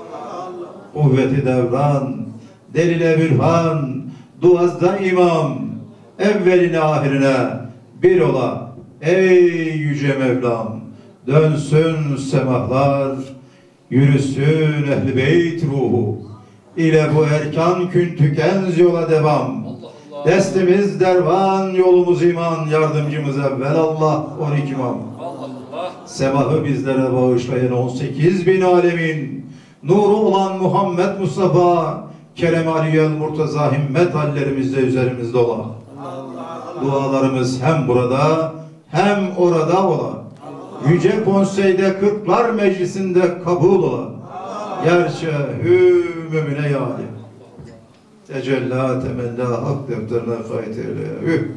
Kuvveti devran, delile bürhan, duazda imam, evveline ahirine bir ola. Ey yüce Mevlam, dönsün semahlar, yürüsün ehl-i beyt ruhu, ile bu erkan kün tükenz yola devam. Destimiz dervan, yolumuz iman, yardımcımız evvel Allah, 12 imam. Semahı bizlere bağışlayan 18 bin alemin nuru olan Muhammed Mustafa, Kerem Aliyel Murtaza himmet hallerimizde üzerimizde ola. Dualarımız hem burada hem orada ola. Yüce Konseyde Kırklar Meclisi'nde kabul ola. Yerçe hü mümine yani. Tecella temella hak defterine kayıt eyle. Hü.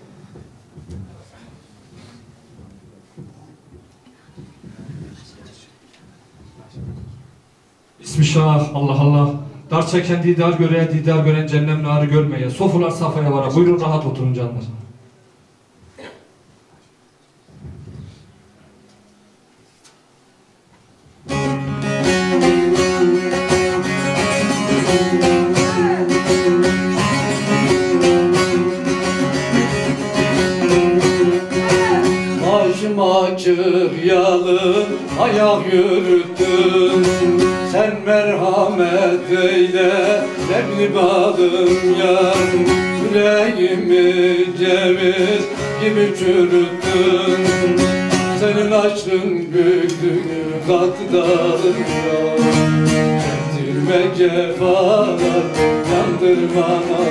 Bismillah, Allah Allah. Dar çeken didar göre, didar gören cennem narı görmeye. Sofular safhaya vara. Buyurun rahat oturun canlar. Başım açık yalın ayak yürüttün. Sen merhamet eyle demli balım yar. Yüreğimi ceviz gibi çürüttün. Senin aşkın büktüğünü kattı dalım yar. Çektirme cefalar yandırmana.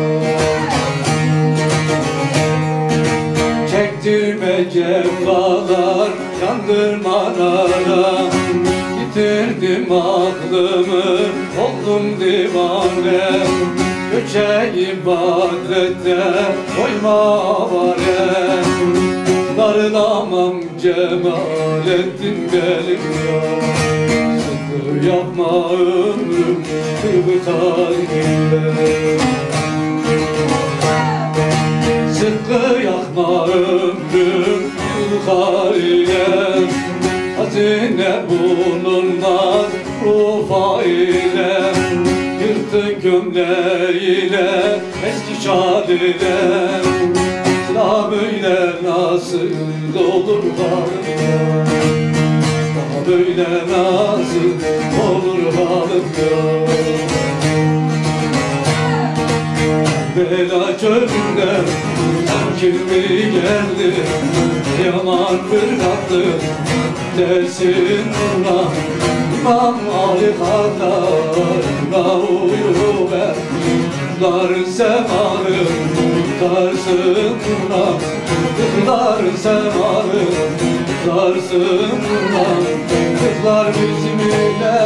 Çektirme cefalar yandırmalara. Yitirdim aklımı oldum divane. Göçe ibadette koyma vare. Darılamam Cemalettin benim ya. Sıkı yapma ömrüm kırbıkar ile. Sıkkı yakma ömrüm yılgar ile. Hazine bulunmaz rufa ile. Yırtık gömleğiyle eski şad ile. Daha böyle nasıl olur halim ya. Daha böyle nasıl olur halim ya. Bela çölünde kimi geldi, yaman fırlattı dersin ona. İmam Ali Hatar'ına uyu ver, kızların semanı tutarsın ona. Kızların semanı tutarsın ona. Kızlar bizim ile,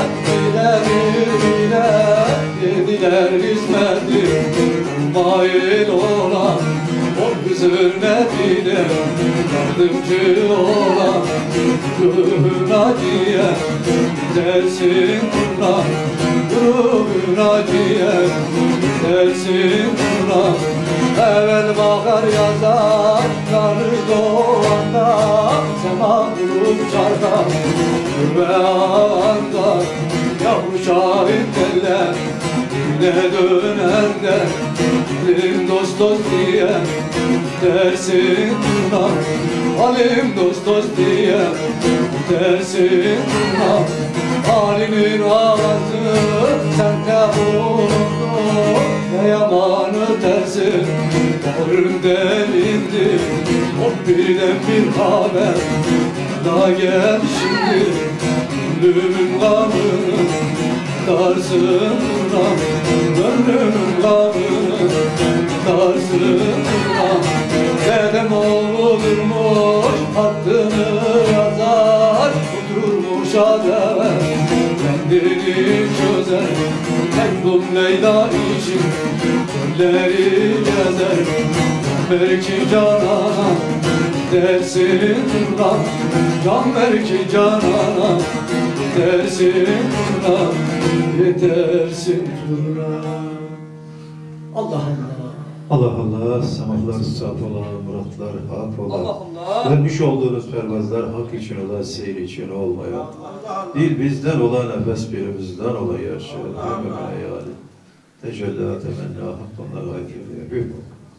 yediler hizmeti mail olan. O kız hürmetine yardımcı olan. Ruhuna diye dersin buna. Ruhuna diye dersin buna. Evvel bakar yazar karı doğanda. Sema bulup çarda ve anda. Yavru şahit derler ne döner de. Halim dost dost diye dersin buna. Halim dost dost diye dersin buna. Halinin ağzı sende bulundu. Ne yamanı tersin bağrım delindi. O birden bir haber daha gel şimdi. Gönlümün gamını tarsın buna. Gönlümün gamını tarsın buna. Dedem oğludurmuş hattını yazar. Oturmuş ademe kendini çözer. Mektum Leyla için çölleri gezer. Ver ki canana dersin buna. Can ver ki canana dersin buna. Yetersin turna. Allah Allah. Allah Allah, samahlar saf ola, muratlar hak ola. Allah Allah. Vermiş olduğunuz pervazlar hak için ola, seyir için olmaya. Dil bizden ola, nefes birimizden ola yaşa. Ömrüne yani. Tecella temenna hakkında gayrı.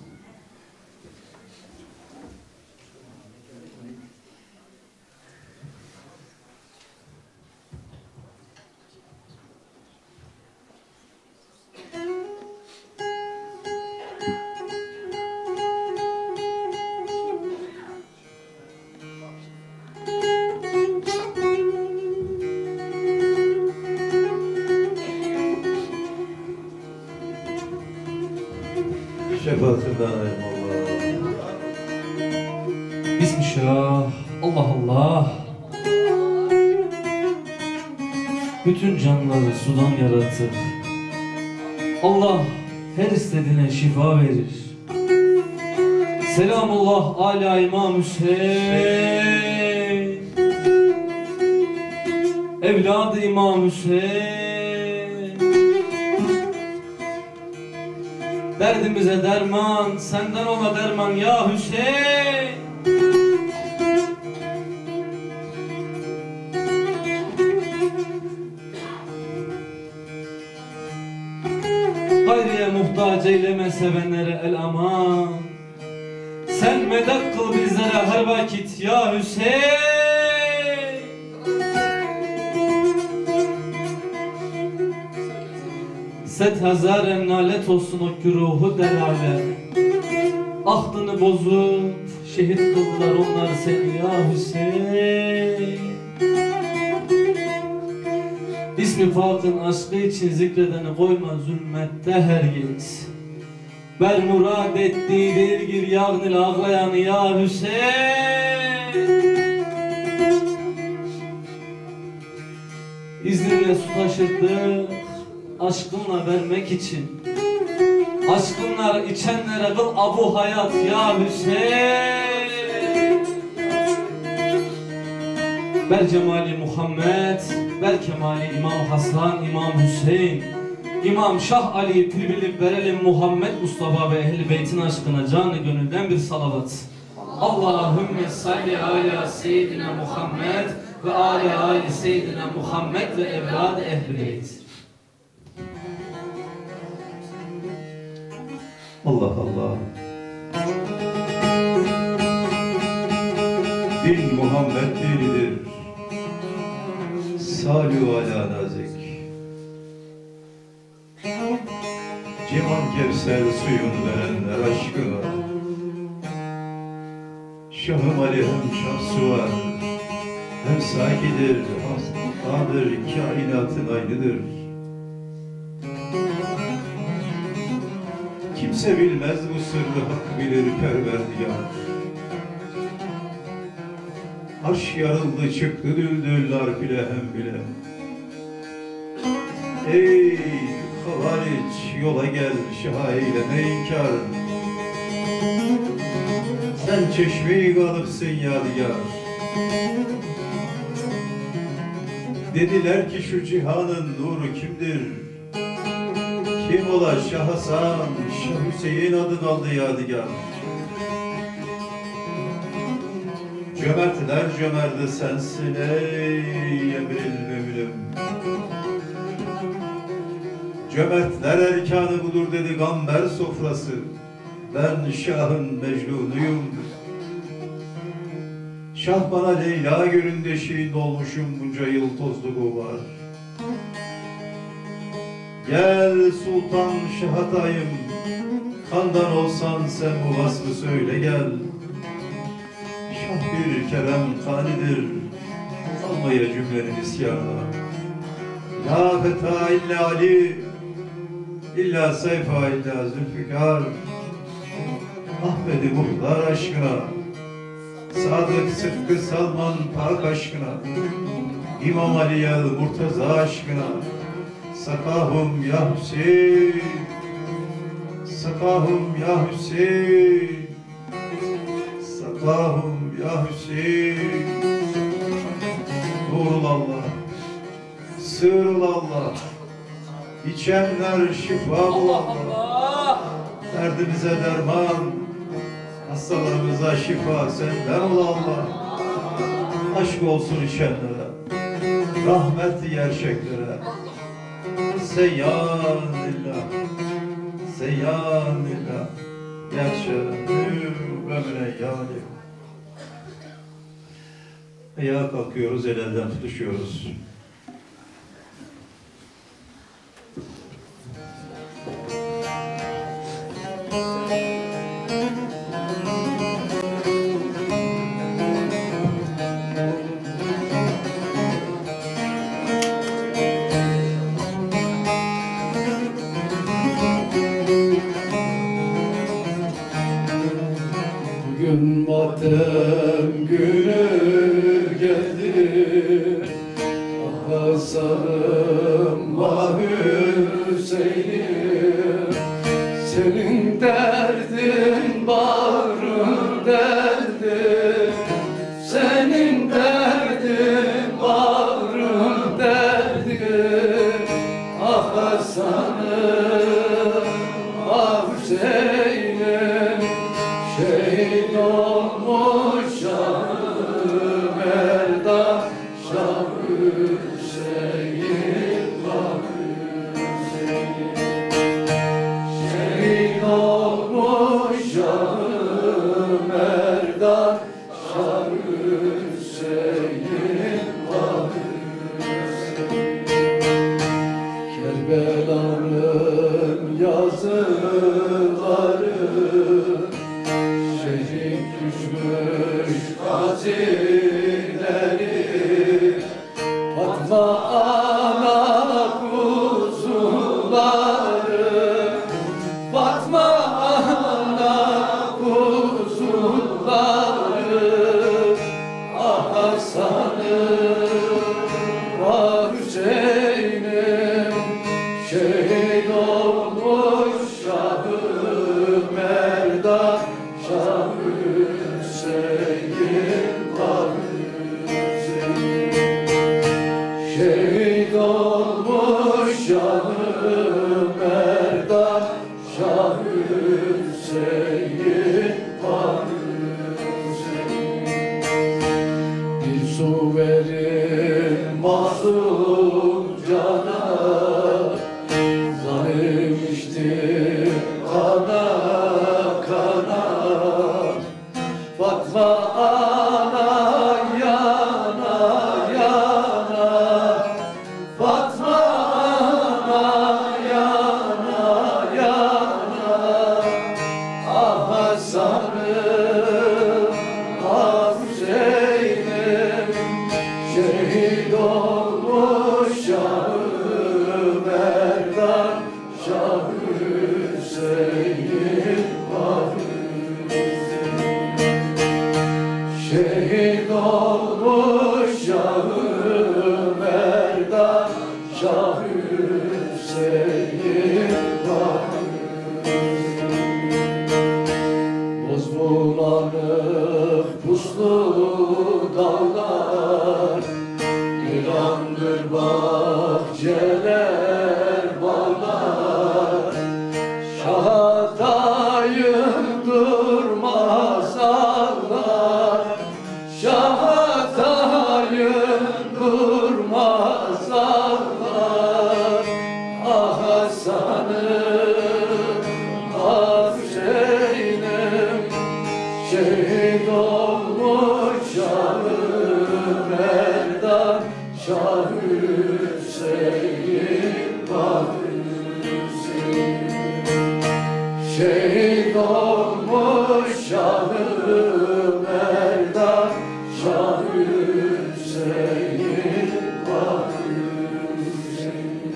Şefaatinden Allah. Bismillah, Allah Allah. bütün canlıları sudan yaratır. Allah her istediğine şifa verir. Selamullah ala İmam Hüseyin, evladı İmam Hüseyin. Derdimize derman, senden ona derman ya Hüseyin. Gayriye muhtaç eyleme sevenlere el aman. Sen medet kıl bizlere her vakit ya Hüseyin. Set hazaren nalet olsun o güruhu delale. Ahdını bozup şehit kıldılar onlar seni ya Hüseyin. İsmi Pak'ın aşkı için zikredeni koyma zulmette hergiz. Ber murad ettiğidir gir yağnil ağlayanı ya Hüseyin. İzninle su taşırdık aşkınla vermek için. Aşkınla içenlere kıl abu hayat ya Hüseyin. Ber cemali Muhammed, ber kemali İmam Hasan, İmam Hüseyin, İmam Şah Ali pilbilip verelim Muhammed Mustafa ve Ehl-i Beyt'in aşkına canı gönülden bir salavat. Allahümme salli ala seyyidina Muhammed ve ala ali seyyidina Muhammed ve evlad Ehl-i Beyt. Allah Allah. Din Muhammed dinidir. Salü ala nazik. Civan Kevser suyunu verenler aşkına. Şahım Ali hem şahsı var, hem sakidir, hastadır, kainatın aynıdır. Kimse bilmez bu sırrı, hak bilir Perverdigar. Arş yarıldı çıktı düldüller bile hem bile. Ey havariç yola gel, şah eyleme inkar. Sen çeşme-i galıpsın yadigar. Dediler ki şu cihanın nuru kimdir? Kim ola Şah Hasan, Şah Hüseyin adını aldı yadigar. Cömertler cömerdi sensin ey emril mümünüm. Cömertler erkanı budur dedi gamber sofrası. Ben Şah'ın mecnunuyum. Şah bana Leyla gölünde şehit olmuşum, bunca yıl tozlu var. Gel Sultan Şahatayım, kandan olsan sen bu vasfı söyle gel. Şah bir kerem kanidir, almaya cümlenin isyanına. La feta illa Ali, illa sayfa illa zülfikar. Ahmet-i Muhtar aşkına, Sadık Sıtkı Salman Pak aşkına, İmam Ali'ye Murtaza aşkına. Sakahum ya Hüseyin, sakahum ya Hüseyin, sakahum ya Hüseyin. Nurullah, sığırullah, içenler şifa bulallah. Derdimize derman, hastalarımıza şifa senden ol Allah. Aşk olsun içenlere, rahmet gerçeklere. Seyyan illah, seyyan illah, gerçeğini ve müneyyâli. Ayağa kalkıyoruz, el elden tutuşuyoruz. Bugün matem günü geldi, ah sarı Hüseyin'im, senin derdin bağrım derdim, senin derdin bağrım derdim. Ah Hasan'ım, ah Hüseyin'im, şehit olmuş Şah-ı Merdan, Şah-ı Hüseyin, Şah-ı Hüseyin. Şehit olmuş Şah-ı Merdan, Şah-ı Hüseyin, Şah-ı Hüseyin. Kerbela'nın yazıları, şehit düşmüş gazileri, Fatma ana kuzuları, Fatma ana kuzuları. Ah Hasan'ım, ah Hüseyin'im, şehit olmuş Şah-ı Merdan, Şah-ı Hüseyin, Şah-ı Hüseyin. Şehit olmuş Şah-ı Merdan, Şah-ı Hüseyin, Şah-ı Hüseyin. Bir su verin mazlum cana, zalim içti kana kana. Fatma ana yana yana, Fatma ana yana yana. Ah Hasan'ım, ah Hüseyin'im, şehit olmuş Şah-ı Merdan, Şah-ı Hüseyin, Şah-ı Hüseyin. Şehit olmuş Şah-ı Merdan, Şah-ı Hüseyin, Şah-ı Hüseyin. Bozbulanık puslu dağlar, virandır bahçeler, bağlar. Şahatayım durmaz ağlar, Şahatayım durmaz ağlar. Ah Hasan'ım, ah Hüseyin'im, şehit olmuş Şah-ı Merdan, Şah-ı Hüseyin, Şah-ı Hüseyin. Şehit olmuş Şah-ı Merdan, Şah-ı Hüseyin, Şah-ı Hüseyin.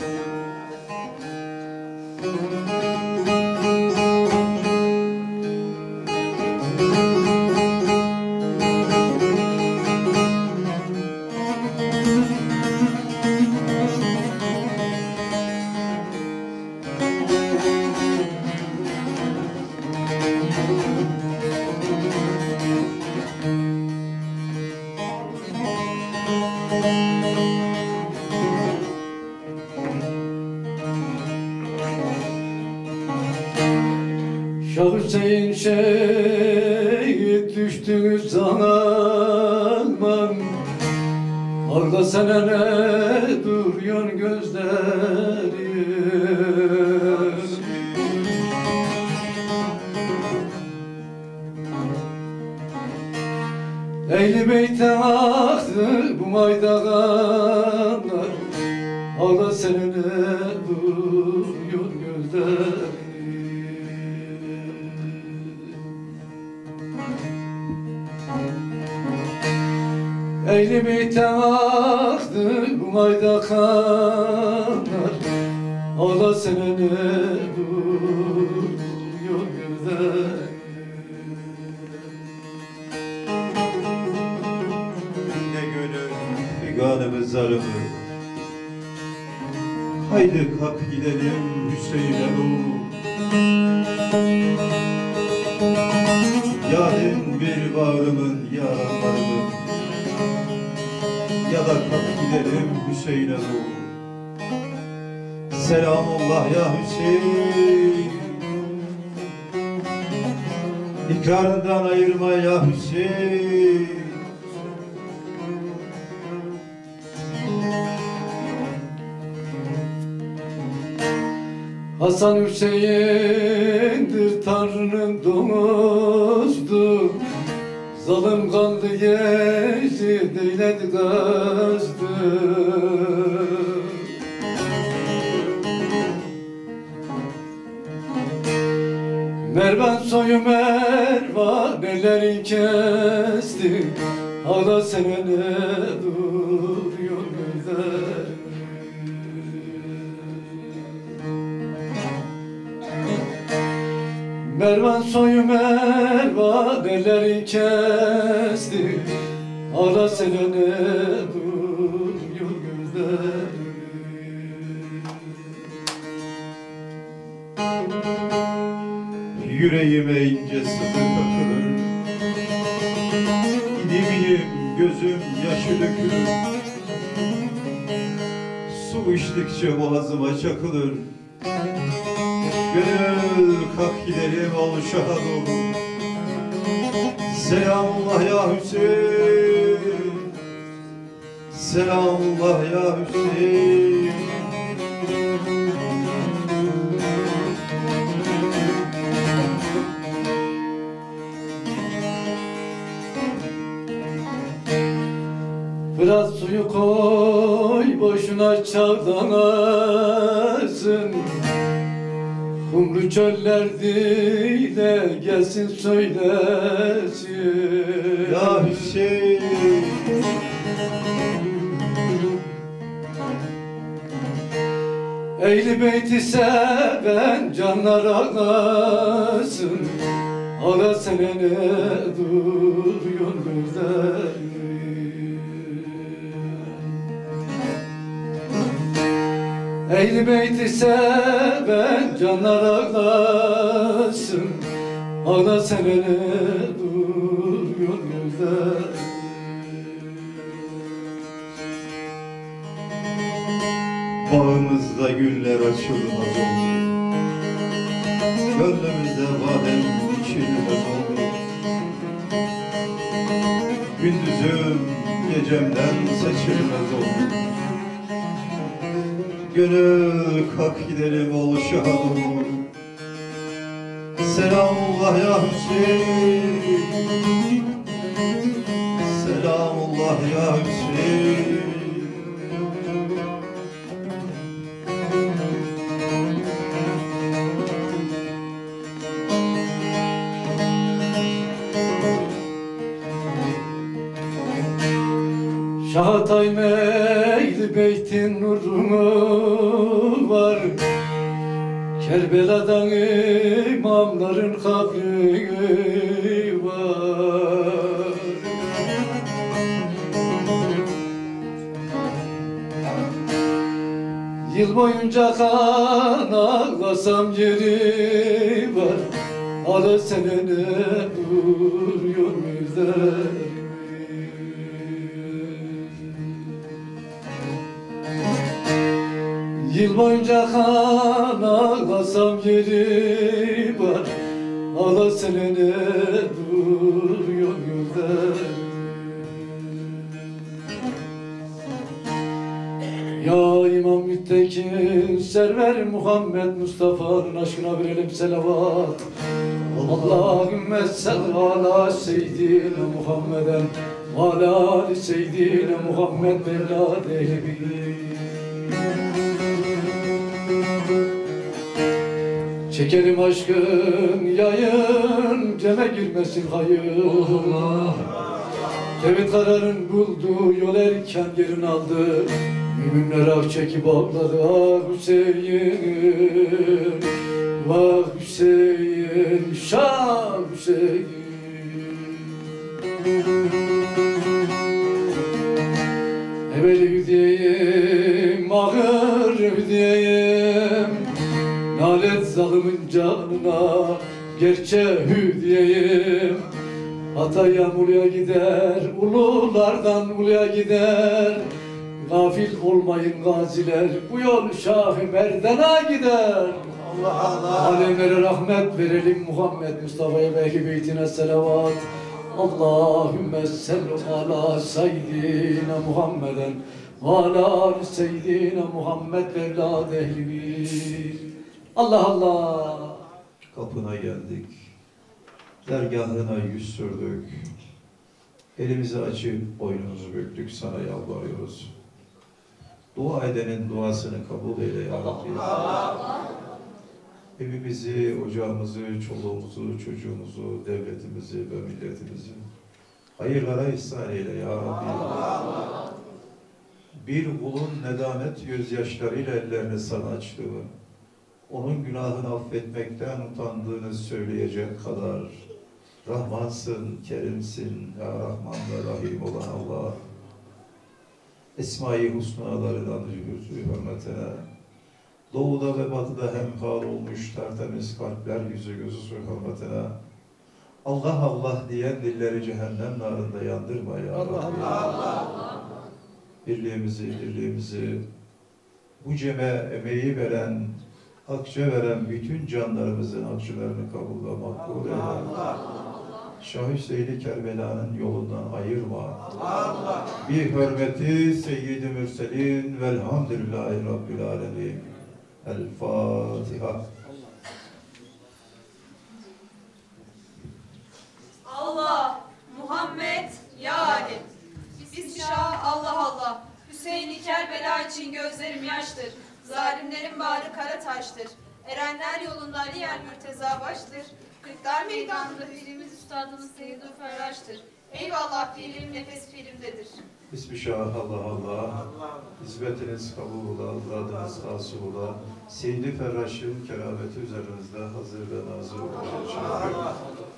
Şah Hüseyin şehit düştü zaman, Arda senene duruyor gözlerim. Ehli beyte aktı bu maydanlar, Arda senene duruyor gözlerim. Ehli beyte aktı bu mayda kanlar, Ağla senene duruyor gözlerim. Ne gönül figanımız zarımı, Haydi kalk gidelim Hüseyin'e doğru. Yadin bir bağrımın yaralarını, ya da kalk gidelim Hüseyin'e doğru. Selamullah ya Hüseyin, İkrarından ayırma ya Hüseyin. Hasan Hüseyin'dir Tanrı'nın domuzu. Zalim kanlı Yezid eyledi gazdı. Mervan soyu Mervan elleri kesti. Hala senene duruyor gözler. Mervan soyu Mervan elleri kesti. Hala senene duruyor gözler. Yüreğime ince sıkı takılır, İdim gözüm yaşı dökülür. Su içtikçe boğazıma çakılır. Gönül kalk gidelim Alşah'a doğru. Selamullah ya Hüseyin, selamullah ya Hüseyin. Biraz suyu koy boşuna çağlanasın. Kumru çöller dile gelsin söylesin. Ya Hüseyin, Ehli beyti seven canlar ağlasın. Ağla senene duruyor gözler. Ehli beyti seven canlar ağlasın. Ağla senene duruyor gözler. bağımızda güller açılmaz oldu. Gönlümüzde badem içilmez oldu. Gündüzüm gecemden seçilmez oldu. Gönül kalk gidelim Alşah'a doğru. Selamullah ya Hüseyin, selamullah ya Hüseyin. Şahatay meyli beytin nuru var. Kerbela'dan imamların kabri var. Yıl boyunca kan ağlasam yeri var. Ağla senene duruyor müjder. Yıl boyunca kan ağlasam yeri var. Ağla senene duruyor gözler. Ya İmam Müttekin Server Muhammed Mustafa'nın aşkına verelim selavat. Allahümme salli ala seyyidina Muhammeden ve ala ali seyyidina Muhammed Mevlad ehli. Çekerim aşkın yayın, ceme girmesin hayır. Allah. Tevhid kararın bulduğu yol erken yerini aldı. Müminler ah çekip ağladı. Ah Hüseyin, vah Hüseyin, Şah Hüseyin. Evveli hüdiyeyim, ahır hüdiyeyim. zalimin canına gerçe hü diyeyim. Hatay'a Muğla'ya gider, ululardan Muğla'ya gider. Gafil olmayın gaziler, bu yol Şah-ı Merdan'a gider. Alemlere rahmet verelim Muhammed Mustafa'ya ve ehl-i beytine selavat. Allahümme salli ala seyyidina Muhammeden ve ala ali seyyidina Muhammed ve evlad ehli. Allah Allah. Kapına geldik. Dergahına yüz sürdük. Elimizi açıp boynumuzu büktük, sana yalvarıyoruz. Dua edenin duasını kabul eyle ya Rabbi. Evimizi, ocağımızı, çoluğumuzu, çocuğumuzu, devletimizi ve milletimizi hayırlara ihsan eyle ya Rabbi. Bir kulun nedamet gözyaşlarıyla ellerini sana açtığını, onun günahını affetmekten utandığını söyleyecek kadar Rahmansın, Kerimsin, Ya Rahman ve Rahim olan Allah. Esma-i Husnalarından hürmetine, doğuda ve batıda hemhal olmuş tertemiz kalpler yüzü gözü hürmetine, Allah Allah diyen dilleri cehennem narında yandırma ya Rabbi. Birliğimizi, dirliğimizi, bu ceme emeği veren, akçe veren bütün canlarımızın akçelerini kabul ve makbul eyle. Şah Hüseyin-i Kerbela'nın yolundan ayırma. Bir hürmeti Seyyid-i Mürselin velhamdülillahi Rabbil Alemin. El Fatiha. Allah, Muhammed, Ya Ali. Bismillah, Allah Allah. Hüseyin-i Kerbela için gözlerim yaştır. Zalimlerin bağrı kara taştır. Erenler yolunda Ali yer mürteza baştır. Kırklar meydanında pirimiz üstadımız Seyyid-i Ferraş'tır. Eyvallah fiilim nefes fiilimdedir. Bismillah, Allah Allah. Hizmetiniz kabul ola, muradınız hasıl ola. Seyyid-i Ferraş'ın kerameti üzerinizde hazır ve nazır olacak.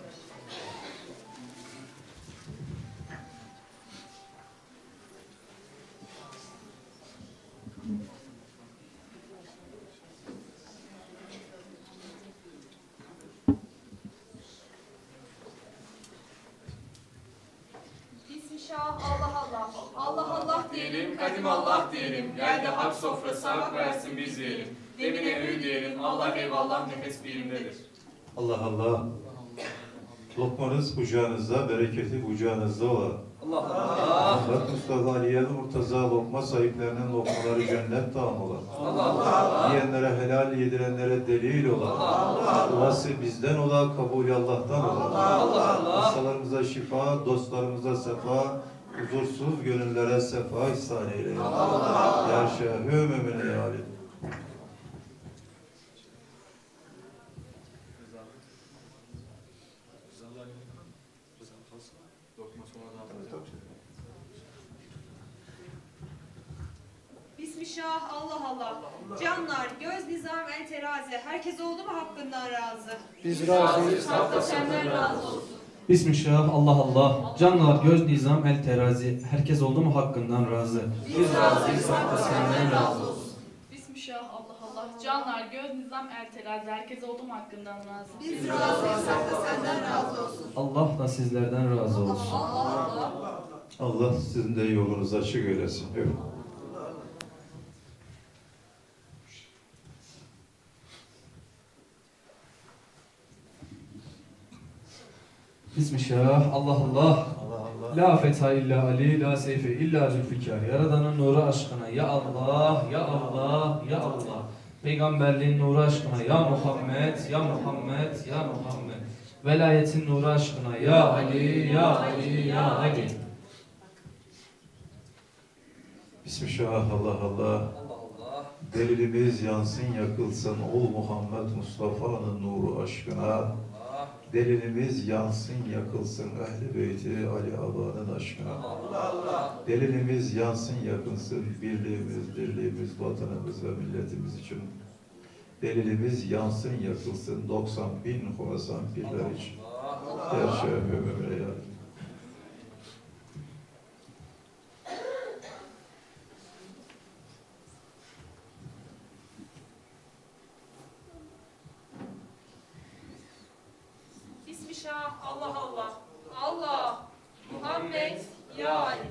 Bismillah, Allah Allah. Allah Allah diyelim, Kadim Allah diyelim, yerde hak sofrası hak versin biz diyelim. Demine ü diyelim, Allah eyvallah nefes birimdedir. Allah Allah. Lokmanız kucağınızda, bereketi kucağınızda ola. Allah Allah. Muhammed Mustafa Aliye Murtaza lokma sahiplerinin lokmaları cennet tamam ola. Allah Allah. Yiyenlere helal, yedirenlere delil ola. Duası bizden ola, kabul Allah'tan ola. Allah Allah. Hastalarımıza şifa, dostlarımıza sefa, huzursuz gönüllere sefa ihsan eyle. Ya şehü mümine ya Ali. Bismillah, Allah Allah. Canlar, göz nizam el terazi. Herkes oldu mu hakkından razı? Biz razıyız. Hak da senden razı olsun. Bismillah, Allah Allah. Canlar, göz, nizam, el, terazi. Herkes oldu mu hakkından razı? Biz razıyız, hak da senden razı olsun. Bismillah, Allah Allah. Canlar, göz, nizam, el, terazi. Herkes oldu mu hakkından razı? Biz razıyız, hak da senden razı olsun. Allah da sizlerden razı olsun. Allah Allah. Allah sizin de yolunuzu açık eylesin. Evet. Bismillah, Allah Allah. La fetha illa Ali, la seyfe illa zülfikar. Yaradanın nuru aşkına ya Allah, ya Allah, ya Allah. Peygamberliğin nuru aşkına ya Muhammed, ya Muhammed, ya Muhammed. Velayetin nuru aşkına ya Ali, ya Ali, ya Ali. Bismillah, Allah Allah. Delilimiz yansın yakılsın ol Muhammed Mustafa'nın nuru aşkına. Delilimiz yansın yakılsın Ehl-i Beyti Ali Aba'nın aşkına. Delilimiz yansın yakılsın birliğimiz, dirliğimiz, vatanımız ve milletimiz için. Delilimiz yansın yakılsın 90.000 Horasan pirler için. Her şey ömrüne ya. Allah Allah. Allah. Muhammed ya Ali.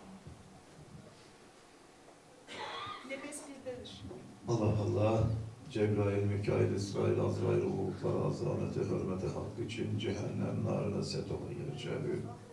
Nefes bizdedir. Allah Allah. Cebrail, Mikail, İsrail, Azrail, ruhları, azamet, hürmete hakkı için cehennem narına set ola gireceği